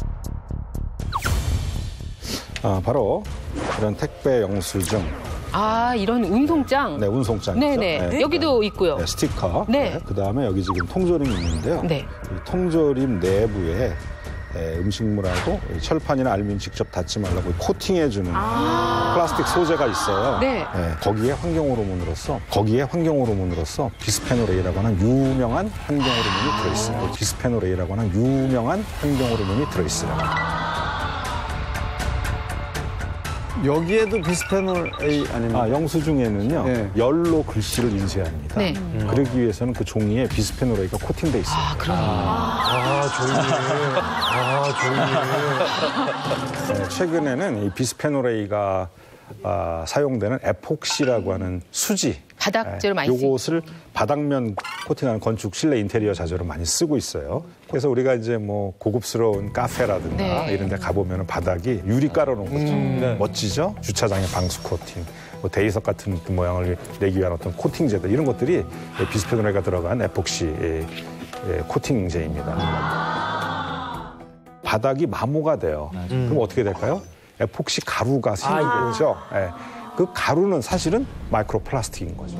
아, 바로 이런 택배 영수증. 아, 이런 운송장? 네, 운송장. 네네. 네. 여기도 있고요. 네, 스티커. 네. 네. 그 다음에 여기 지금 통조림이 있는데요. 네. 이 통조림 내부에 음식물하고 철판이나 알루미늄 직접 닿지 말라고 코팅해주는 아~ 플라스틱 소재가 있어요. 네. 네. 거기에 환경 호르몬으로서, 거기에 환경 호르몬으로서 비스페놀 A라고 하는 유명한 환경 호르몬이 들어있어요. 비스페놀 A라고 하는 유명한 환경 호르몬이 들어있어요. 여기에도 비스페놀 A 아닙니까? 아, 영수증에는요, 네. 열로 글씨를 인쇄합니다. 네. 음. 그러기 위해서는 그 종이에 비스페놀 A가 코팅돼 있어요. 아, 그러네. 아, 종이. 아, 종이. 네, 최근에는 이 비스페놀 A가 아, 사용되는 에폭시라고 하는 수지. 바닥재로 많이 쓰고. 요것을 바닥면 코팅하는 건축 실내 인테리어 자재로 많이 쓰고 있어요. 그래서 우리가 이제 뭐 고급스러운 카페라든가 네. 이런 데 가보면 바닥이 유리 깔아놓은 거죠. 음, 네. 멋지죠? 주차장에 방수 코팅, 뭐 대리석 같은 그 모양을 내기 위한 어떤 코팅제들 이런 것들이 비스페놀 A가 들어간 에폭시 코팅제입니다. 바닥이 마모가 돼요. 음. 그럼 어떻게 될까요? 에폭시 가루가 생기겠죠. 아. 네. 그 가루는 사실은 마이크로 플라스틱인 거죠.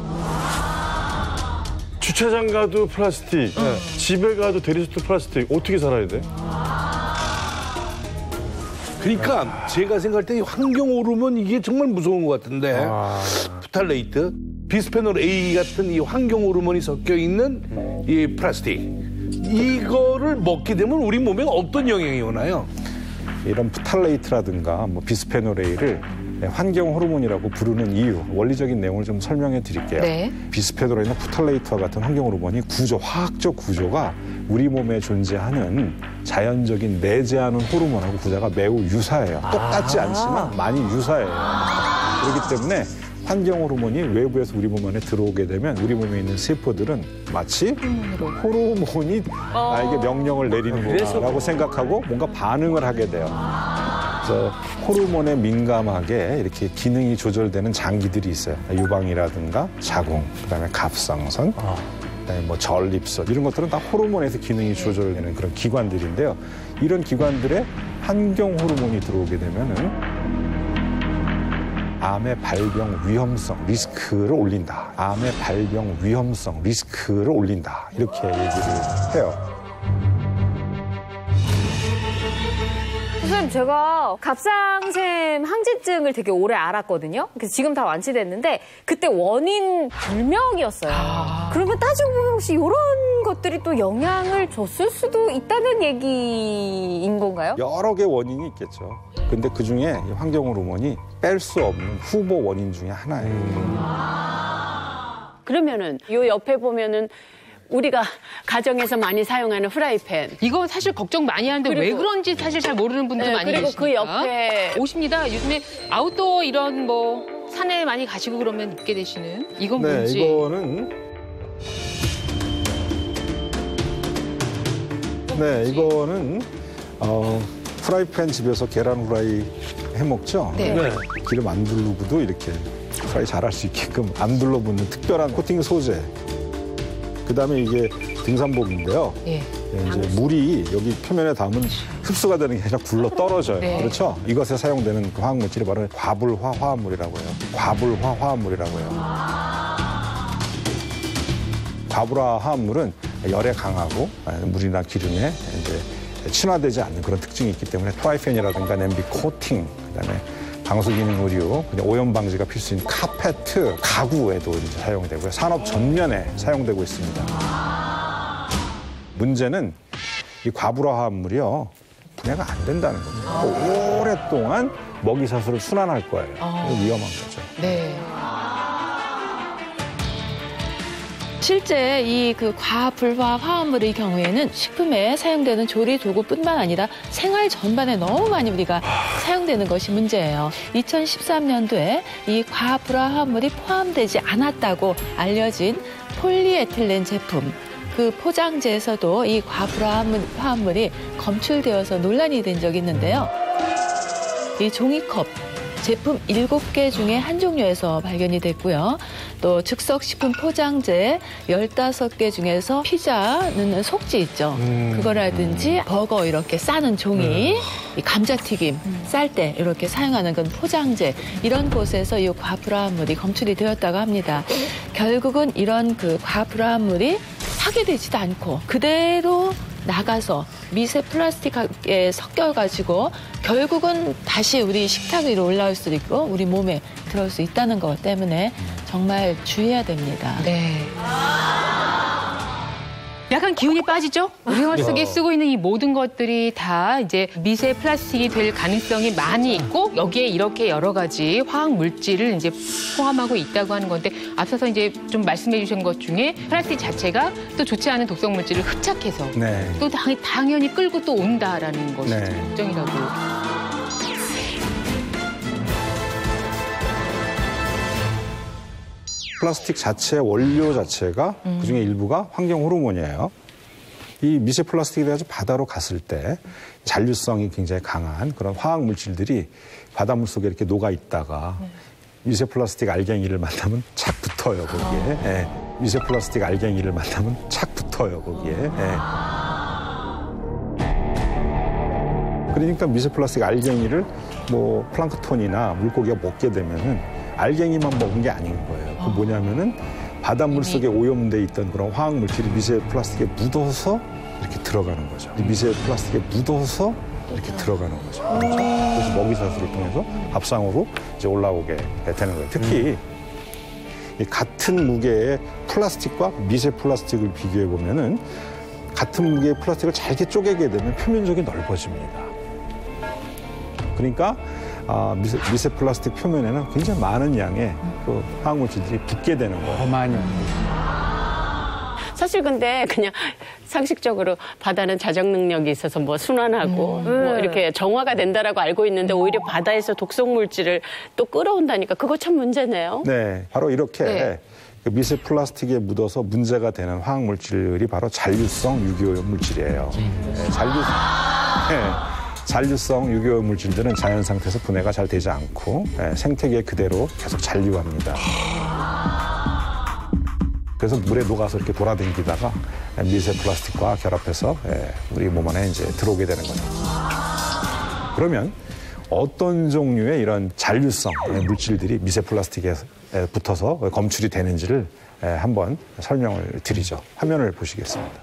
주차장 가도 플라스틱, 응. 집에 가도 대리석도 플라스틱. 어떻게 살아야 돼? 그러니까 제가 생각할 때 환경 호르몬 이게 정말 무서운 것 같은데 아... 프탈레이트, 비스페놀 A 같은 이 환경 호르몬이 섞여 있는 음. 이 플라스틱 이거를 먹게 되면 우리 몸에 어떤 영향이 오나요? 이런 프탈레이트라든가 뭐 비스페놀 A를 네, 환경 호르몬이라고 부르는 이유, 원리적인 내용을 좀 설명해 드릴게요. 네. 비스페돌이나 프탈레이트와 같은 환경 호르몬이 구조, 화학적 구조가 우리 몸에 존재하는 자연적인 내재하는 호르몬하고 구조가 매우 유사해요. 똑같지 않지만 많이 유사해요. 그렇기 때문에 환경 호르몬이 외부에서 우리 몸 안에 들어오게 되면 우리 몸에 있는 세포들은 마치 호르몬이 나에게 명령을 내리는 거라고 생각하고 뭔가 반응을 하게 돼요. 그래서 호르몬에 민감하게 이렇게 기능이 조절되는 장기들이 있어요. 유방이라든가 자궁, 그다음에 갑상선, 그다음에 뭐 전립선 이런 것들은 다 호르몬에서 기능이 조절되는 그런 기관들인데요. 이런 기관들에 환경 호르몬이 들어오게 되면은 암의 발병 위험성, 리스크를 올린다. 암의 발병 위험성, 리스크를 올린다. 이렇게 얘기를 해요. 선생님, 제가 갑상샘 항진증을 되게 오래 앓았거든요. 그래서 지금 다 완치됐는데 그때 원인 불명이었어요. 아. 그러면 따지고 보면 혹시 이런 것들이 또 영향을 줬을 수도 있다는 얘기인 건가요? 여러 개 원인이 있겠죠. 근데 그중에 환경 호르몬이 뺄 수 없는 후보 원인 중에 하나예요. 음. 그러면은 요 옆에 보면은 우리가 가정에서 많이 사용하는 프라이팬. 이거 사실 걱정 많이 하는데 왜 그런지 사실 잘 모르는 분들 네, 많이 그리고 계시니까. 그 옆에 오십니다. 요즘에 아웃도어 이런 뭐 산에 많이 가시고 그러면 입게 되시는 이건 네, 뭔지. 이거는 네, 이거는 어, 프라이팬 집에서 계란 후라이 해 먹죠. 네. 네. 기름 안 두르고도 이렇게 후라이 잘할 수 있게끔 안 둘러붙는 특별한 코팅 소재. 그다음에 이게 등산복인데요. 예. 이제 물이 여기 표면에 닿으면 흡수가 되는 게 아니라 굴러 떨어져요. 네. 그렇죠? 이것에 사용되는 그 화학물질이 바로 과불화 화합물이라고 해요. 과불화 화합물이라고 해요. 과불화 화합물은 열에 강하고 물이나 기름에 이제 친화되지 않는 그런 특징이 있기 때문에 프라이팬이라든가 냄비 코팅, 그다음에 방수기능 의류, 오염 방지가 필수인 카페트, 가구에도 이제 사용되고요. 산업 전면에 사용되고 있습니다. 문제는 이 과불화 화합물이요. 분해가 안 된다는 거죠. 오랫동안 먹이사슬을 순환할 거예요. 아. 위험한 거죠. 네. 실제 이 그 과불화 화합물의 경우에는 식품에 사용되는 조리 도구뿐만 아니라 생활 전반에 너무 많이 우리가 사용되는 것이 문제예요. 이천십삼 년도에 이 과불화 화합물이 포함되지 않았다고 알려진 폴리에틸렌 제품, 그 포장재에서도 이 과불화 화합물이 검출되어서 논란이 된 적이 있는데요. 이 종이컵 제품 일곱 개 중에 한 종류에서 발견이 됐고요. 또 즉석식품 포장재 열다섯 개 중에서 피자는 속지 있죠. 음. 그거라든지 버거 이렇게 싸는 종이, 이 감자튀김 쌀 때 이렇게 사용하는 건 포장재, 이런 곳에서 이 과불화합물이 검출이 되었다고 합니다. 결국은 이런 그 과불화합물이 파괴되지도 않고 그대로 나가서 미세 플라스틱에 섞여가지고 결국은 다시 우리 식탁 위로 올라올 수도 있고 우리 몸에 들어올 수 있다는 것 때문에 정말 주의해야 됩니다. 네. 약간 기운이 빠지죠? 우리 생활 속에 쓰고 있는 이 모든 것들이 다 이제 미세 플라스틱이 될 가능성이 많이 있고 여기에 이렇게 여러 가지 화학 물질을 이제 포함하고 있다고 하는 건데 앞서서 이제 좀 말씀해 주신 것 중에 플라스틱 자체가 또 좋지 않은 독성 물질을 흡착해서 네. 또 당, 당연히 끌고 또 온다라는 것이 네. 걱정이라고. 플라스틱 자체 원료 자체가 음. 그중에 일부가 환경 호르몬이에요. 이 미세 플라스틱이 돼가지고 바다로 갔을 때 잔류성이 굉장히 강한 그런 화학 물질들이 바닷물 속에 이렇게 녹아 있다가 미세 플라스틱 알갱이를 만나면 착 붙어요 거기에. 예. 미세 플라스틱 알갱이를 만나면 착 붙어요 거기에. 예. 그러니까 미세 플라스틱 알갱이를 뭐 플랑크톤이나 물고기가 먹게 되면은 알갱이만 먹은 게 아닌 거예요. 그 뭐냐면은 바닷물 속에 오염돼 있던 그런 화학 물질이 미세 플라스틱에 묻어서 이렇게 들어가는 거죠. 미세 플라스틱에 묻어서 이렇게 들어가는 거죠. 그렇죠? 그래서 먹이사슬을 통해서 밥상으로 이제 올라오게 되는 거예요. 특히 이 같은 무게의 플라스틱과 미세 플라스틱을 비교해 보면은 같은 무게의 플라스틱을 잘게 쪼개게 되면 표면적이 넓어집니다. 그러니까 아, 미세, 미세 플라스틱 표면에는 굉장히 많은 양의 그 화학물질들이 붙게 되는 거예요. 더 많이. 사실 근데 그냥 상식적으로 바다는 자정 능력이 있어서 뭐 순환하고 음. 뭐 이렇게 정화가 된다라고 알고 있는데 오히려 바다에서 독성 물질을 또 끌어온다니까 그거 참 문제네요. 네, 바로 이렇게 네. 그 미세 플라스틱에 묻어서 문제가 되는 화학 물질이 바로 잔류성 유기오염 물질이에요. 네, 잔류, 네, 잔류성 유기오염 물질들은 자연 상태에서 분해가 잘 되지 않고 네, 생태계에 그대로 계속 잔류합니다. 그래서 물에 녹아서 이렇게 돌아다니다가 미세 플라스틱과 결합해서 우리 몸 안에 이제 들어오게 되는 거죠. 그러면 어떤 종류의 이런 잔류성 물질들이 미세 플라스틱에 붙어서 검출이 되는지를 한번 설명을 드리죠. 화면을 보시겠습니다.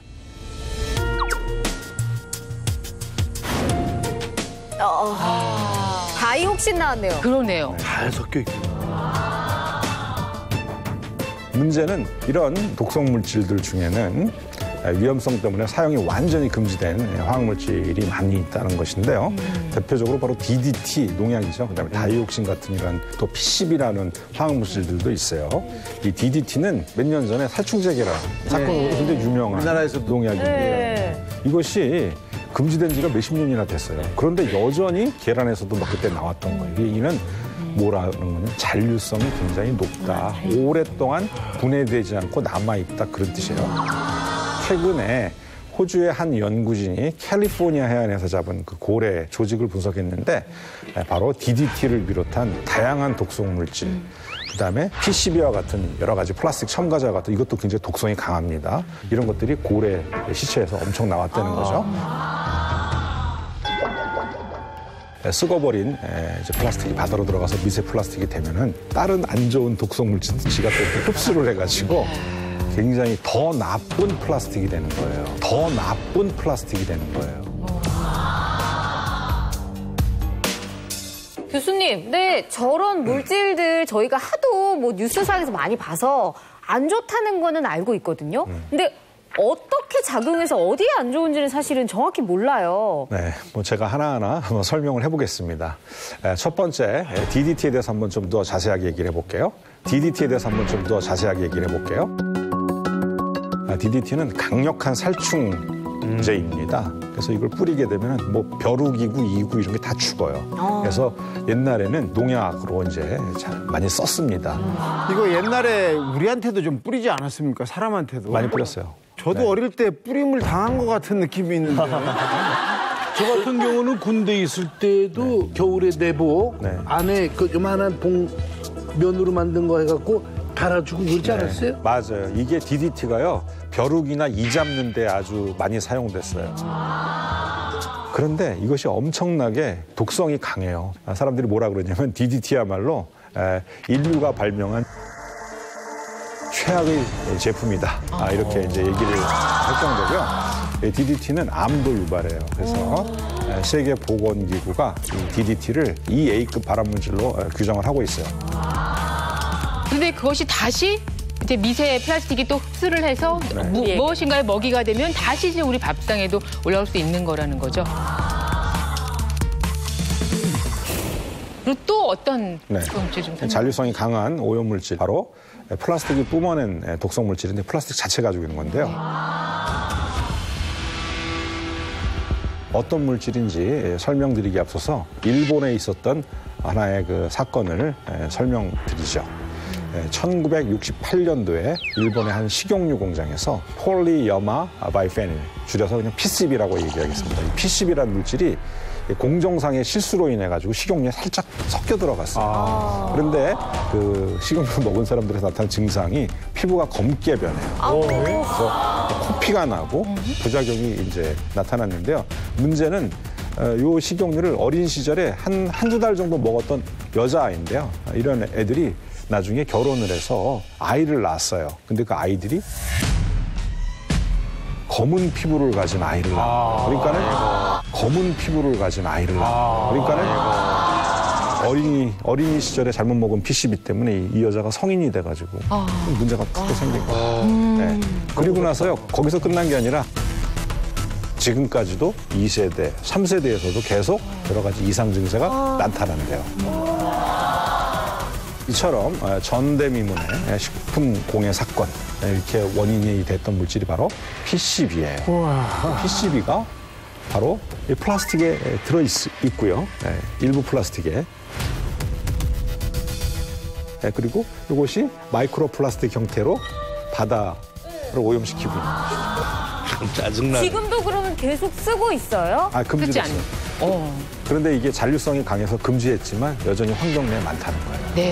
어, 다이옥신 나왔네요. 그러네요. 잘 섞여 있구나. 문제는 이런 독성 물질들 중에는 위험성 때문에 사용이 완전히 금지된 화학물질이 많이 있다는 것인데요. 음. 대표적으로 바로 디디티, 농약이죠. 그다음에 다이옥신 같은 이런 또 피씨비라는 화학물질들도 있어요. 이 디디티는 몇 년 전에 살충제계라는 사건으로 네. 굉장히 유명한 우리나라에서 농약인데요. 네. 이것이 금지된 지가 몇십 년이나 됐어요. 그런데 여전히 계란에서도 막 그때 나왔던 거예요. 이는 뭐라는 거는 잔류성이 굉장히 높다. 오랫동안 분해되지 않고 남아있다. 그런 뜻이에요. 최근에 호주의 한 연구진이 캘리포니아 해안에서 잡은 그 고래 조직을 분석했는데 바로 디디티를 비롯한 다양한 독성 물질, 그다음에 피씨비와 같은 여러 가지 플라스틱 첨가자 같은 이것도 굉장히 독성이 강합니다. 이런 것들이 고래 시체에서 엄청 나왔다는 거죠. 썩어버린 이제 플라스틱이 바다로 들어가서 미세 플라스틱이 되면은 다른 안 좋은 독성 물질들 지가 또 이렇게 흡수를 해가지고 굉장히 더 나쁜 플라스틱이 되는 거예요. 더 나쁜 플라스틱이 되는 거예요. 교수님, 네, 저런 물질들 저희가 하도 뭐 뉴스상에서 많이 봐서 안 좋다는 거는 알고 있거든요. 근데 어떻게 작용해서 어디에 안 좋은지는 사실은 정확히 몰라요. 네, 뭐 제가 하나하나 한번 설명을 해보겠습니다. 첫 번째, 디디티에 대해서 한번 좀 더 자세하게 얘기를 해볼게요. 디디티에 대해서 한번 좀 더 자세하게 얘기를 해볼게요. 디디티는 강력한 살충제입니다. 그래서 이걸 뿌리게 되면 뭐 벼룩이고 이구 이런 게 다 죽어요. 어. 그래서 옛날에는 농약으로 이제 많이 썼습니다. 이거 옛날에 우리한테도 좀 뿌리지 않았습니까? 사람한테도. 많이 뿌렸어요. 저도 네. 어릴 때 뿌림을 당한 것 같은 느낌이 있는데. 저 같은 경우는 군대에 있을 때도 네. 겨울에 내복 네. 안에 그 요만한 봉 면으로 만든 거 해갖고 달아주고 그러지 않았어요? 네, 맞아요. 이게 디디티가요. 벼룩이나 이 잡는 데 아주 많이 사용됐어요. 그런데 이것이 엄청나게 독성이 강해요. 사람들이 뭐라 그러냐면 디디티야말로 인류가 발명한 최악의 제품이다. 아, 이렇게 이제 얘기를 할 정도고요. 디디티는 암도 유발해요. 그래서 세계보건기구가 이 디디티를 이 에이급 발암물질로 규정을 하고 있어요. 그런데 그것이 다시 이제 미세 플라스틱이 또 흡수를 해서 네. 무, 무엇인가의 먹이가 되면 다시 이제 우리 밥상에도 올라올 수 있는 거라는 거죠. 그리고 또 어떤 네. 독성물질 좀 잔류성이 강한 오염물질, 바로 플라스틱이 뿜어낸 독성물질인데 플라스틱 자체 가지고 있는 건데요. 어떤 물질인지 설명드리기 앞서서 일본에 있었던 하나의 그 사건을 설명드리죠. 천구백육십팔 년도에 일본의 한 식용유 공장에서 폴리여마 바이페닐, 줄여서 그냥 피씨비라고 얘기하겠습니다. 이 피씨비라는 물질이 공정상의 실수로 인해 가지고 식용유에 살짝 섞여 들어갔어요. 아. 그런데 그 식용유를 먹은 사람들에서 나타난 증상이 피부가 검게 변해요. 아. 그래서 코피가 나고 부작용이 이제 나타났는데요. 문제는 이 식용유를 어린 시절에 한, 한두 달 정도 먹었던 여자아이인데요. 이런 애들이 나중에 결혼을 해서 아이를 낳았어요. 근데 그 아이들이 검은 피부를 가진 아이를 낳은 거예요. 그러니까는 검은 피부를 가진 아이를 낳은 거예요. 그러니까는 어린이, 어린이 시절에 잘못 먹은 피씨비 때문에 이 여자가 성인이 돼가지고 아. 문제가 크게 생긴 거예요. 음. 네. 그리고 나서요, 거기서 끝난 게 아니라 지금까지도 이 세대, 삼 세대에서도 계속 여러 가지 이상 증세가 아. 나타난대요. 이처럼 전대미문의 식품 공해 사건 이렇게 원인이 됐던 물질이 바로 피씨비예요. 우와. 피씨비가 바로 이 플라스틱에 들어 있고요. 일부 플라스틱에. 그리고 이것이 마이크로 플라스틱 형태로 바다를 오염시키고 있는 거죠. 짜증나. 지금도 그러면 계속 쓰고 있어요? 아, 금지됐어요. 어. 그런데 이게 잔류성이 강해서 금지했지만 여전히 환경 내에 많다는 거예요. 네.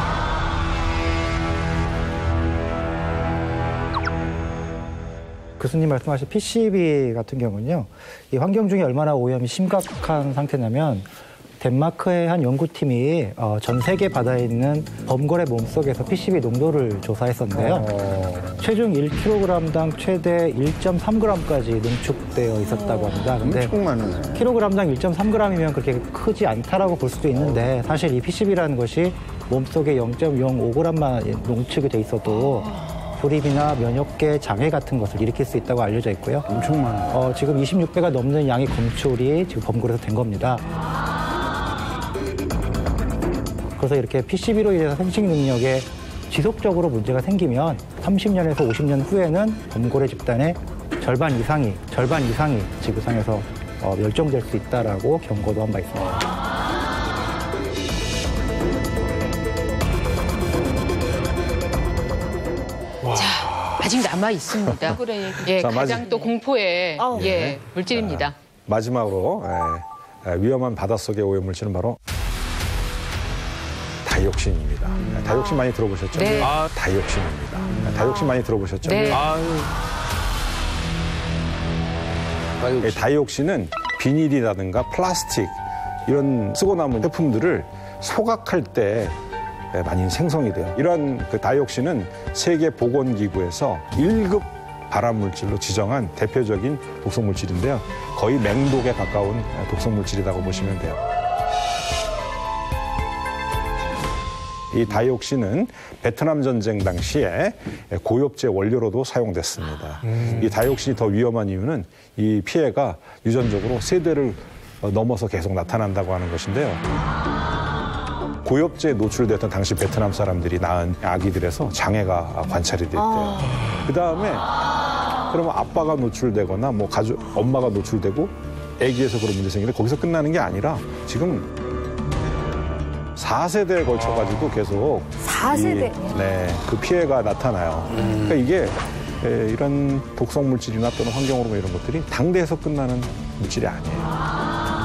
교수님 말씀하신 피씨비 같은 경우는요, 이 환경 중에 얼마나 오염이 심각한 상태냐면 덴마크의 한 연구팀이 어, 전 세계 바다에 있는 범거래 몸속에서 피씨비 농도를 조사했었는데요. 어... 체중 일 킬로그램당 최대 일 점 삼 그램까지 농축되어 있었다고 합니다. 근데 엄청 많네. 킬로그램당 일 점 삼 그램이면 그렇게 크지 않다라고 볼 수도 있는데 사실 이 피씨비라는 것이 몸속에 영 점 영오 그램만 농축이 돼 있어도 불임이나 면역계 장애 같은 것을 일으킬 수 있다고 알려져 있고요. 엄청 많아요. 어, 지금 이십육 배가 넘는 양의 검출이 지금 범거래에서 된 겁니다. 그래서 이렇게 피씨비로 인해서 생식 능력에 지속적으로 문제가 생기면 삼십 년에서 오십 년 후에는 범고래 집단의 절반 이상이 절반 이상이 지구상에서 어, 멸종될 수 있다라고 경고도 한 바 있습니다. 자, 아직 남아 있습니다. 예, 자, 가장 마지... 또 공포의 예, 예. 물질입니다. 아, 마지막으로 예, 위험한 바닷속의 오염물질은 바로 다이옥신입니다. 음. 다이옥신 많이 들어보셨죠? 네. 아, 다이옥신입니다. 음. 다이옥신 많이 들어보셨죠? 네. 다이옥신. 다이옥신은 비닐이라든가 플라스틱 이런 쓰고 남은 제품들을 소각할 때 많이 생성이 돼요. 이러한 그 다이옥신은 세계보건기구에서 일 급 발암물질로 지정한 대표적인 독성물질인데요. 거의 맹독에 가까운 독성물질이라고 보시면 돼요. 이 다이옥신은 베트남 전쟁 당시에 고엽제 원료로도 사용됐습니다. 음. 이 다이옥신이 더 위험한 이유는 이 피해가 유전적으로 세대를 넘어서 계속 나타난다고 하는 것인데요. 고엽제에 노출됐던 당시 베트남 사람들이 낳은 아기들에서 장애가 관찰이 됐대요. 아. 그 다음에 그러면 아빠가 노출되거나 뭐 가족, 엄마가 노출되고 아기에서 그런 문제 생기는데 거기서 끝나는 게 아니라 지금 사 세대에 걸쳐가지고 계속 사 세대? 이, 네, 그 피해가 나타나요. 음. 그러니까 이게 에, 이런 독성 물질이나 또는 환경으로 이런 것들이 당대에서 끝나는 물질이 아니에요.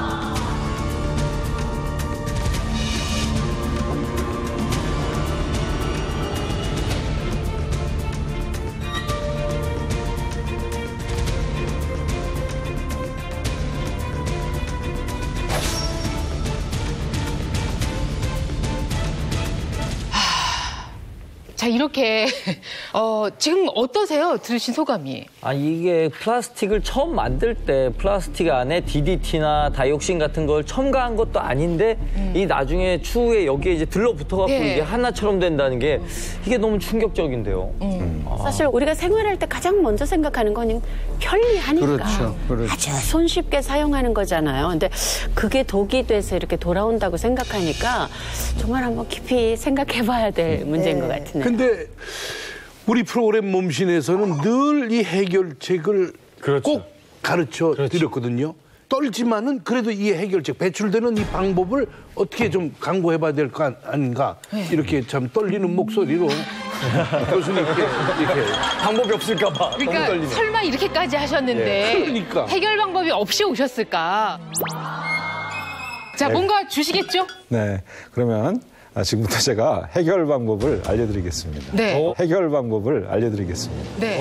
자, 이렇게 어, 지금 어떠세요? 들으신 소감이? 아, 이게 플라스틱을 처음 만들 때 플라스틱 안에 디디티나 다이옥신 같은 걸 첨가한 것도 아닌데 음. 이 나중에 추후에 여기에 이제 들러붙어갖고 네. 이게 하나처럼 된다는 게 이게 너무 충격적인데요. 음. 아. 사실 우리가 생활할 때 가장 먼저 생각하는 건 편리하니까 그렇죠. 그렇죠. 아주 손쉽게 사용하는 거잖아요. 근데 그게 독이 돼서 이렇게 돌아온다고 생각하니까 정말 한번 깊이 생각해봐야 될 네. 문제인 것 같으네요. 근데 우리 프로그램 몸신에서는 늘 이 해결책을 그렇죠. 꼭 가르쳐 그렇죠. 드렸거든요. 떨지만은 그래도 이 해결책, 배출되는 이 방법을 어떻게 좀 강구해봐야 될 거 아닌가. 네. 이렇게 참 떨리는 목소리로 교수님께 이렇게 방법이 없을까봐. 그러니까 너무 설마 이렇게까지 하셨는데 네. 그러니까. 해결 방법이 없이 오셨을까. 자, 뭔가 주시겠죠? 네, 그러면 지금부터 제가 해결 방법을 알려드리겠습니다. 네. 오. 해결 방법을 알려드리겠습니다. 네.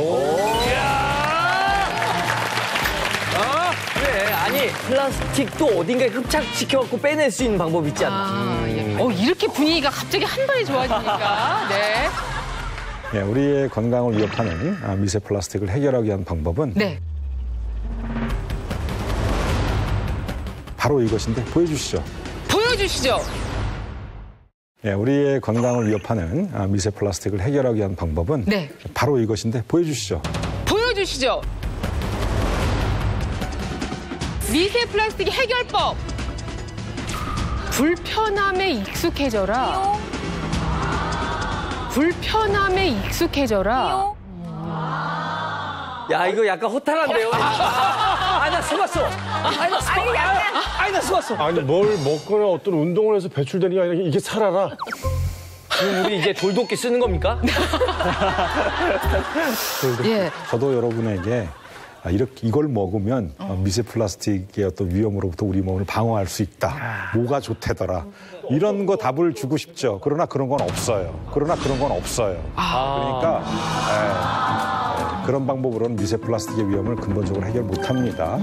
아, 그래. 아니, 플라스틱도 어딘가에 흡착시켜갖고 빼낼 수 있는 방법 있지 않나? 아, 예. 어, 이렇게 분위기가 갑자기 한 번에 좋아지니까. 네. 네, 우리의 건강을 위협하는 미세 플라스틱을 해결하기 위한 방법은 네. 바로 이것인데 보여주시죠. 보여주시죠. 네, 우리의 건강을 위협하는 미세 플라스틱을 해결하기 위한 방법은 네. 바로 이것인데 보여주시죠. 보여주시죠. 미세 플라스틱 해결법. 불편함에 익숙해져라. 불편함에 익숙해져라. 야, 이거 약간 허탈한데요? 아, 나 속았어. 아니, 나 속았어. 아니, 나 속았어. 아니, 뭘 먹거나 어떤 운동을 해서 배출되는 게 아니라 이게 살아라. 그럼 우리 이제 돌도끼 쓰는 겁니까? 예. 저도 여러분에게 이렇게 이걸 먹으면 어. 미세 플라스틱의 어떤 위험으로부터 우리 몸을 방어할 수 있다. 뭐가 좋대더라. 이런 거 답을 주고 싶죠. 그러나 그런 건 없어요. 그러나 그런 건 없어요. 그러니까 에, 에, 그런 방법으로는 미세 플라스틱의 위험을 근본적으로 해결 못합니다.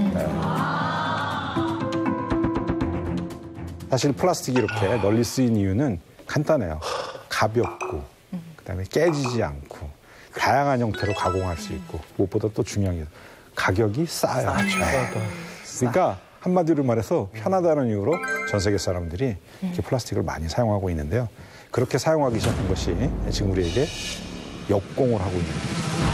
사실 플라스틱이 이렇게 널리 쓰인 이유는 간단해요. 가볍고 그다음에 깨지지 않고 다양한 형태로 가공할 수 있고 무엇보다 또 중요한 게 가격이 싸요. 그러니까 한마디로 말해서 편하다는 이유로 전 세계 사람들이 이렇게 플라스틱을 많이 사용하고 있는데요. 그렇게 사용하기 시작한 것이 지금 우리에게 역공을 하고 있는 거죠.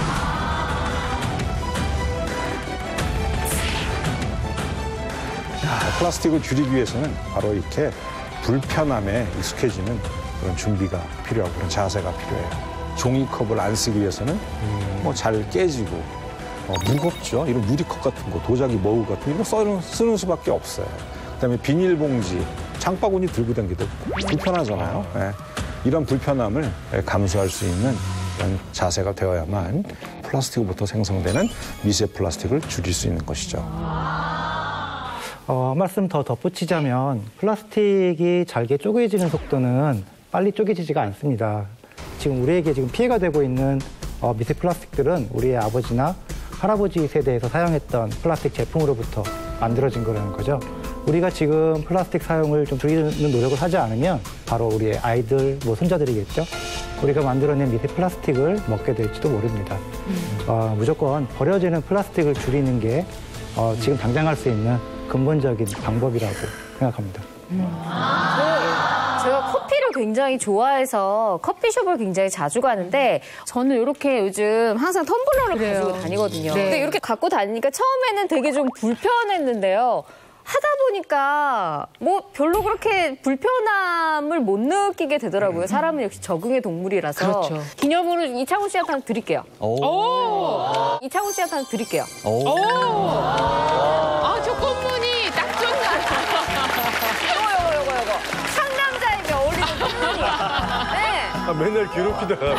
플라스틱을 줄이기 위해서는 바로 이렇게 불편함에 익숙해지는 그런 준비가 필요하고 그런 자세가 필요해요. 종이컵을 안 쓰기 위해서는 뭐 잘 깨지고 어, 무겁죠. 이런 유리컵 같은 거, 도자기 머우 같은 거 쓰는, 쓰는 수밖에 없어요. 그다음에 비닐봉지, 장바구니 들고 다니기도 불편하잖아요. 네. 이런 불편함을 감수할 수 있는 그런 자세가 되어야만 플라스틱부터 생성되는 미세 플라스틱을 줄일 수 있는 것이죠. 어, 한 말씀 더 덧붙이자면 플라스틱이 잘게 쪼개지는 속도는 빨리 쪼개지지가 않습니다. 지금 우리에게 지금 피해가 되고 있는 어, 미세 플라스틱들은 우리의 아버지나 할아버지 세대에서 사용했던 플라스틱 제품으로부터 만들어진 거라는 거죠. 우리가 지금 플라스틱 사용을 좀 줄이는 노력을 하지 않으면 바로 우리의 아이들, 뭐 손자들이겠죠. 우리가 만들어낸 미세 플라스틱을 먹게 될지도 모릅니다. 음. 어, 무조건 버려지는 플라스틱을 줄이는 게 어, 지금 당장 할 수 있는 근본적인 방법이라고 생각합니다. 음. 네, 제가 커피를 굉장히 좋아해서 커피숍을 굉장히 자주 가는데 저는 이렇게 요즘 항상 텀블러를 그래요. 가지고 다니거든요. 네. 근데 이렇게 갖고 다니니까 처음에는 되게 좀 불편했는데요. 하다 보니까 뭐 별로 그렇게 불편함을 못 느끼게 되더라고요. 사람은 역시 적응의 동물이라서. 그렇죠. 기념으로 이창훈 씨한테 한번 드릴게요. 오. 오. 이창훈 씨한테 한번 드릴게요. 오. 오. 아, 저 꽃무늬 딱 좋다. 요거, 요거, 요거, 요거. 상남자에게 어울리는 꽃무늬. 네. 아, 맨날 괴롭히다가.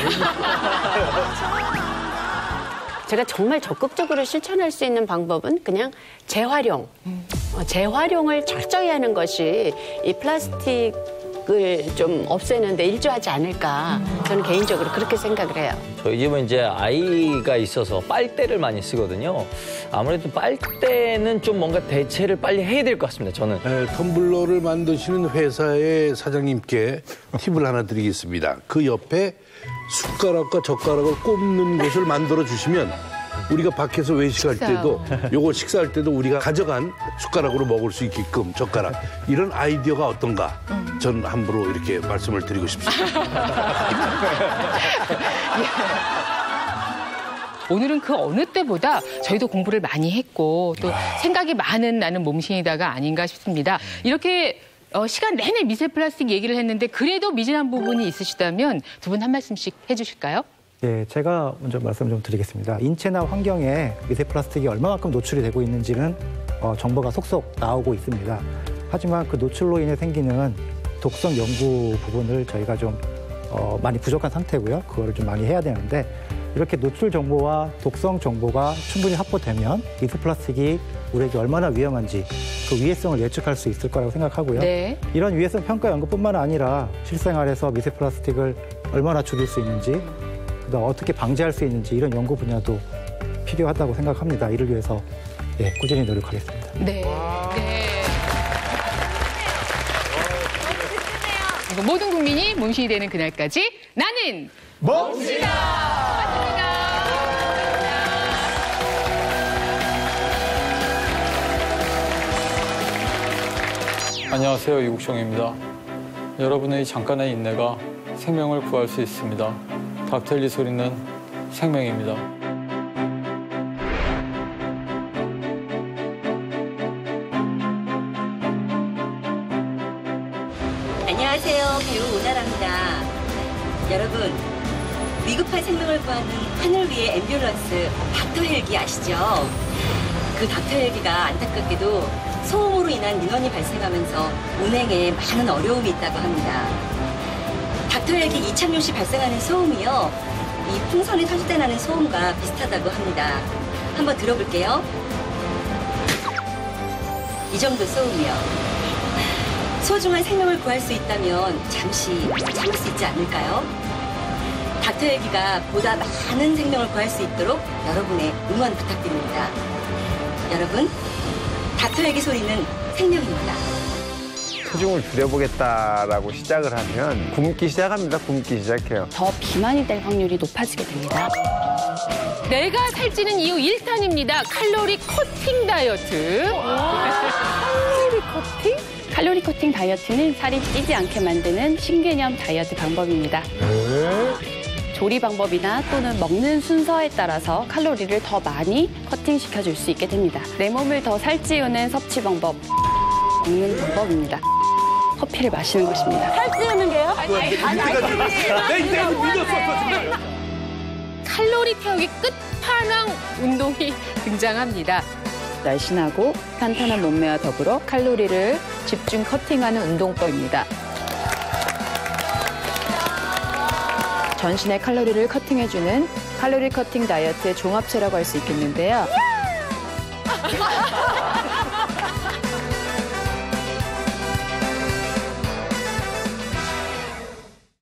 제가 정말 적극적으로 실천할 수 있는 방법은 그냥 재활용. 음. 어, 재활용을 철저히 하는 것이 이 플라스틱을 좀 없애는데 일조하지 않을까. 저는 개인적으로 그렇게 생각을 해요. 저희 집은 이제 아이가 있어서 빨대를 많이 쓰거든요. 아무래도 빨대는 좀 뭔가 대체를 빨리 해야 될 것 같습니다, 저는. 네, 텀블러를 만드시는 회사의 사장님께 팁을 하나 드리겠습니다. 그 옆에 숟가락과 젓가락을 꼽는 곳을 만들어 주시면 우리가 밖에서 외식할 식사. 때도 요거 식사할 때도 우리가 가져간 숟가락으로 먹을 수 있게끔 젓가락 이런 아이디어가 어떤가 음. 저는 함부로 이렇게 말씀을 드리고 싶습니다. 오늘은 그 어느 때보다 저희도 공부를 많이 했고 또 생각이 많은 나는 몸신이다가 아닌가 싶습니다. 이렇게 어, 시간 내내 미세 플라스틱 얘기를 했는데 그래도 미진한 부분이 있으시다면 두 분 한 말씀씩 해주실까요? 네, 제가 먼저 말씀 좀 드리겠습니다. 인체나 환경에 미세 플라스틱이 얼마만큼 노출이 되고 있는지는 어, 정보가 속속 나오고 있습니다. 하지만 그 노출로 인해 생기는 독성 연구 부분을 저희가 좀 어, 많이 부족한 상태고요. 그거를 좀 많이 해야 되는데 이렇게 노출 정보와 독성 정보가 충분히 확보되면 미세 플라스틱이 우리에게 얼마나 위험한지 그 위해성을 예측할 수 있을 거라고 생각하고요. 네. 이런 위해성 평가 연구뿐만 아니라 실생활에서 미세 플라스틱을 얼마나 줄일 수 있는지 그다음 어떻게 방지할 수 있는지 이런 연구 분야도 필요하다고 생각합니다. 이를 위해서 예, 꾸준히 노력하겠습니다. 네. 네. 모든 국민이 몸신이 되는 그날까지 나는 몸신이다. 안녕하세요. 이국종입니다. 여러분의 잠깐의 인내가 생명을 구할 수 있습니다. 닥터일리 소리는 생명입니다. 여러분, 위급한 생명을 구하는 하늘 위의 앰뷸런스 닥터 헬기 아시죠? 그 닥터 헬기가 안타깝게도 소음으로 인한 민원이 발생하면서 운행에 많은 어려움이 있다고 합니다. 닥터 헬기 이착륙 시 발생하는 소음이요, 이 풍선이 터질 때 나는 소음과 비슷하다고 합니다. 한번 들어볼게요. 이 정도 소음이요. 소중한 생명을 구할 수 있다면 잠시 참을 수 있지 않을까요? 닥터 헬기가 보다 많은 생명을 구할 수 있도록 여러분의 응원 부탁드립니다. 여러분, 닥터 헬기 소리는 생명입니다. 체중을 줄여보겠다라고 시작을 하면 굶기 시작합니다. 굶기 시작해요. 더 비만이 될 확률이 높아지게 됩니다. 내가 살찌는 이유 일 탄입니다. 칼로리 커팅 다이어트. 칼로리 커팅? 칼로리 커팅 다이어트는 살이 찌지 않게 만드는 신개념 다이어트 방법입니다. 조리 방법이나 또는 먹는 순서에 따라서 칼로리를 더 많이 커팅시켜줄 수 있게 됩니다. 내 몸을 더 살찌우는 섭취 방법, 먹는 방법입니다. 커피를 마시는 것입니다. 살찌우는 게요? 아니, 아니, 아니, 아니. 내가 믿었어, 정말. 칼로리 태우기 끝판왕 운동이 등장합니다. 날씬하고 탄탄한 몸매와 더불어 칼로리를 집중 커팅하는 운동법입니다. 전신의 칼로리를 커팅해주는 칼로리 커팅 다이어트의 종합체라고 할 수 있겠는데요.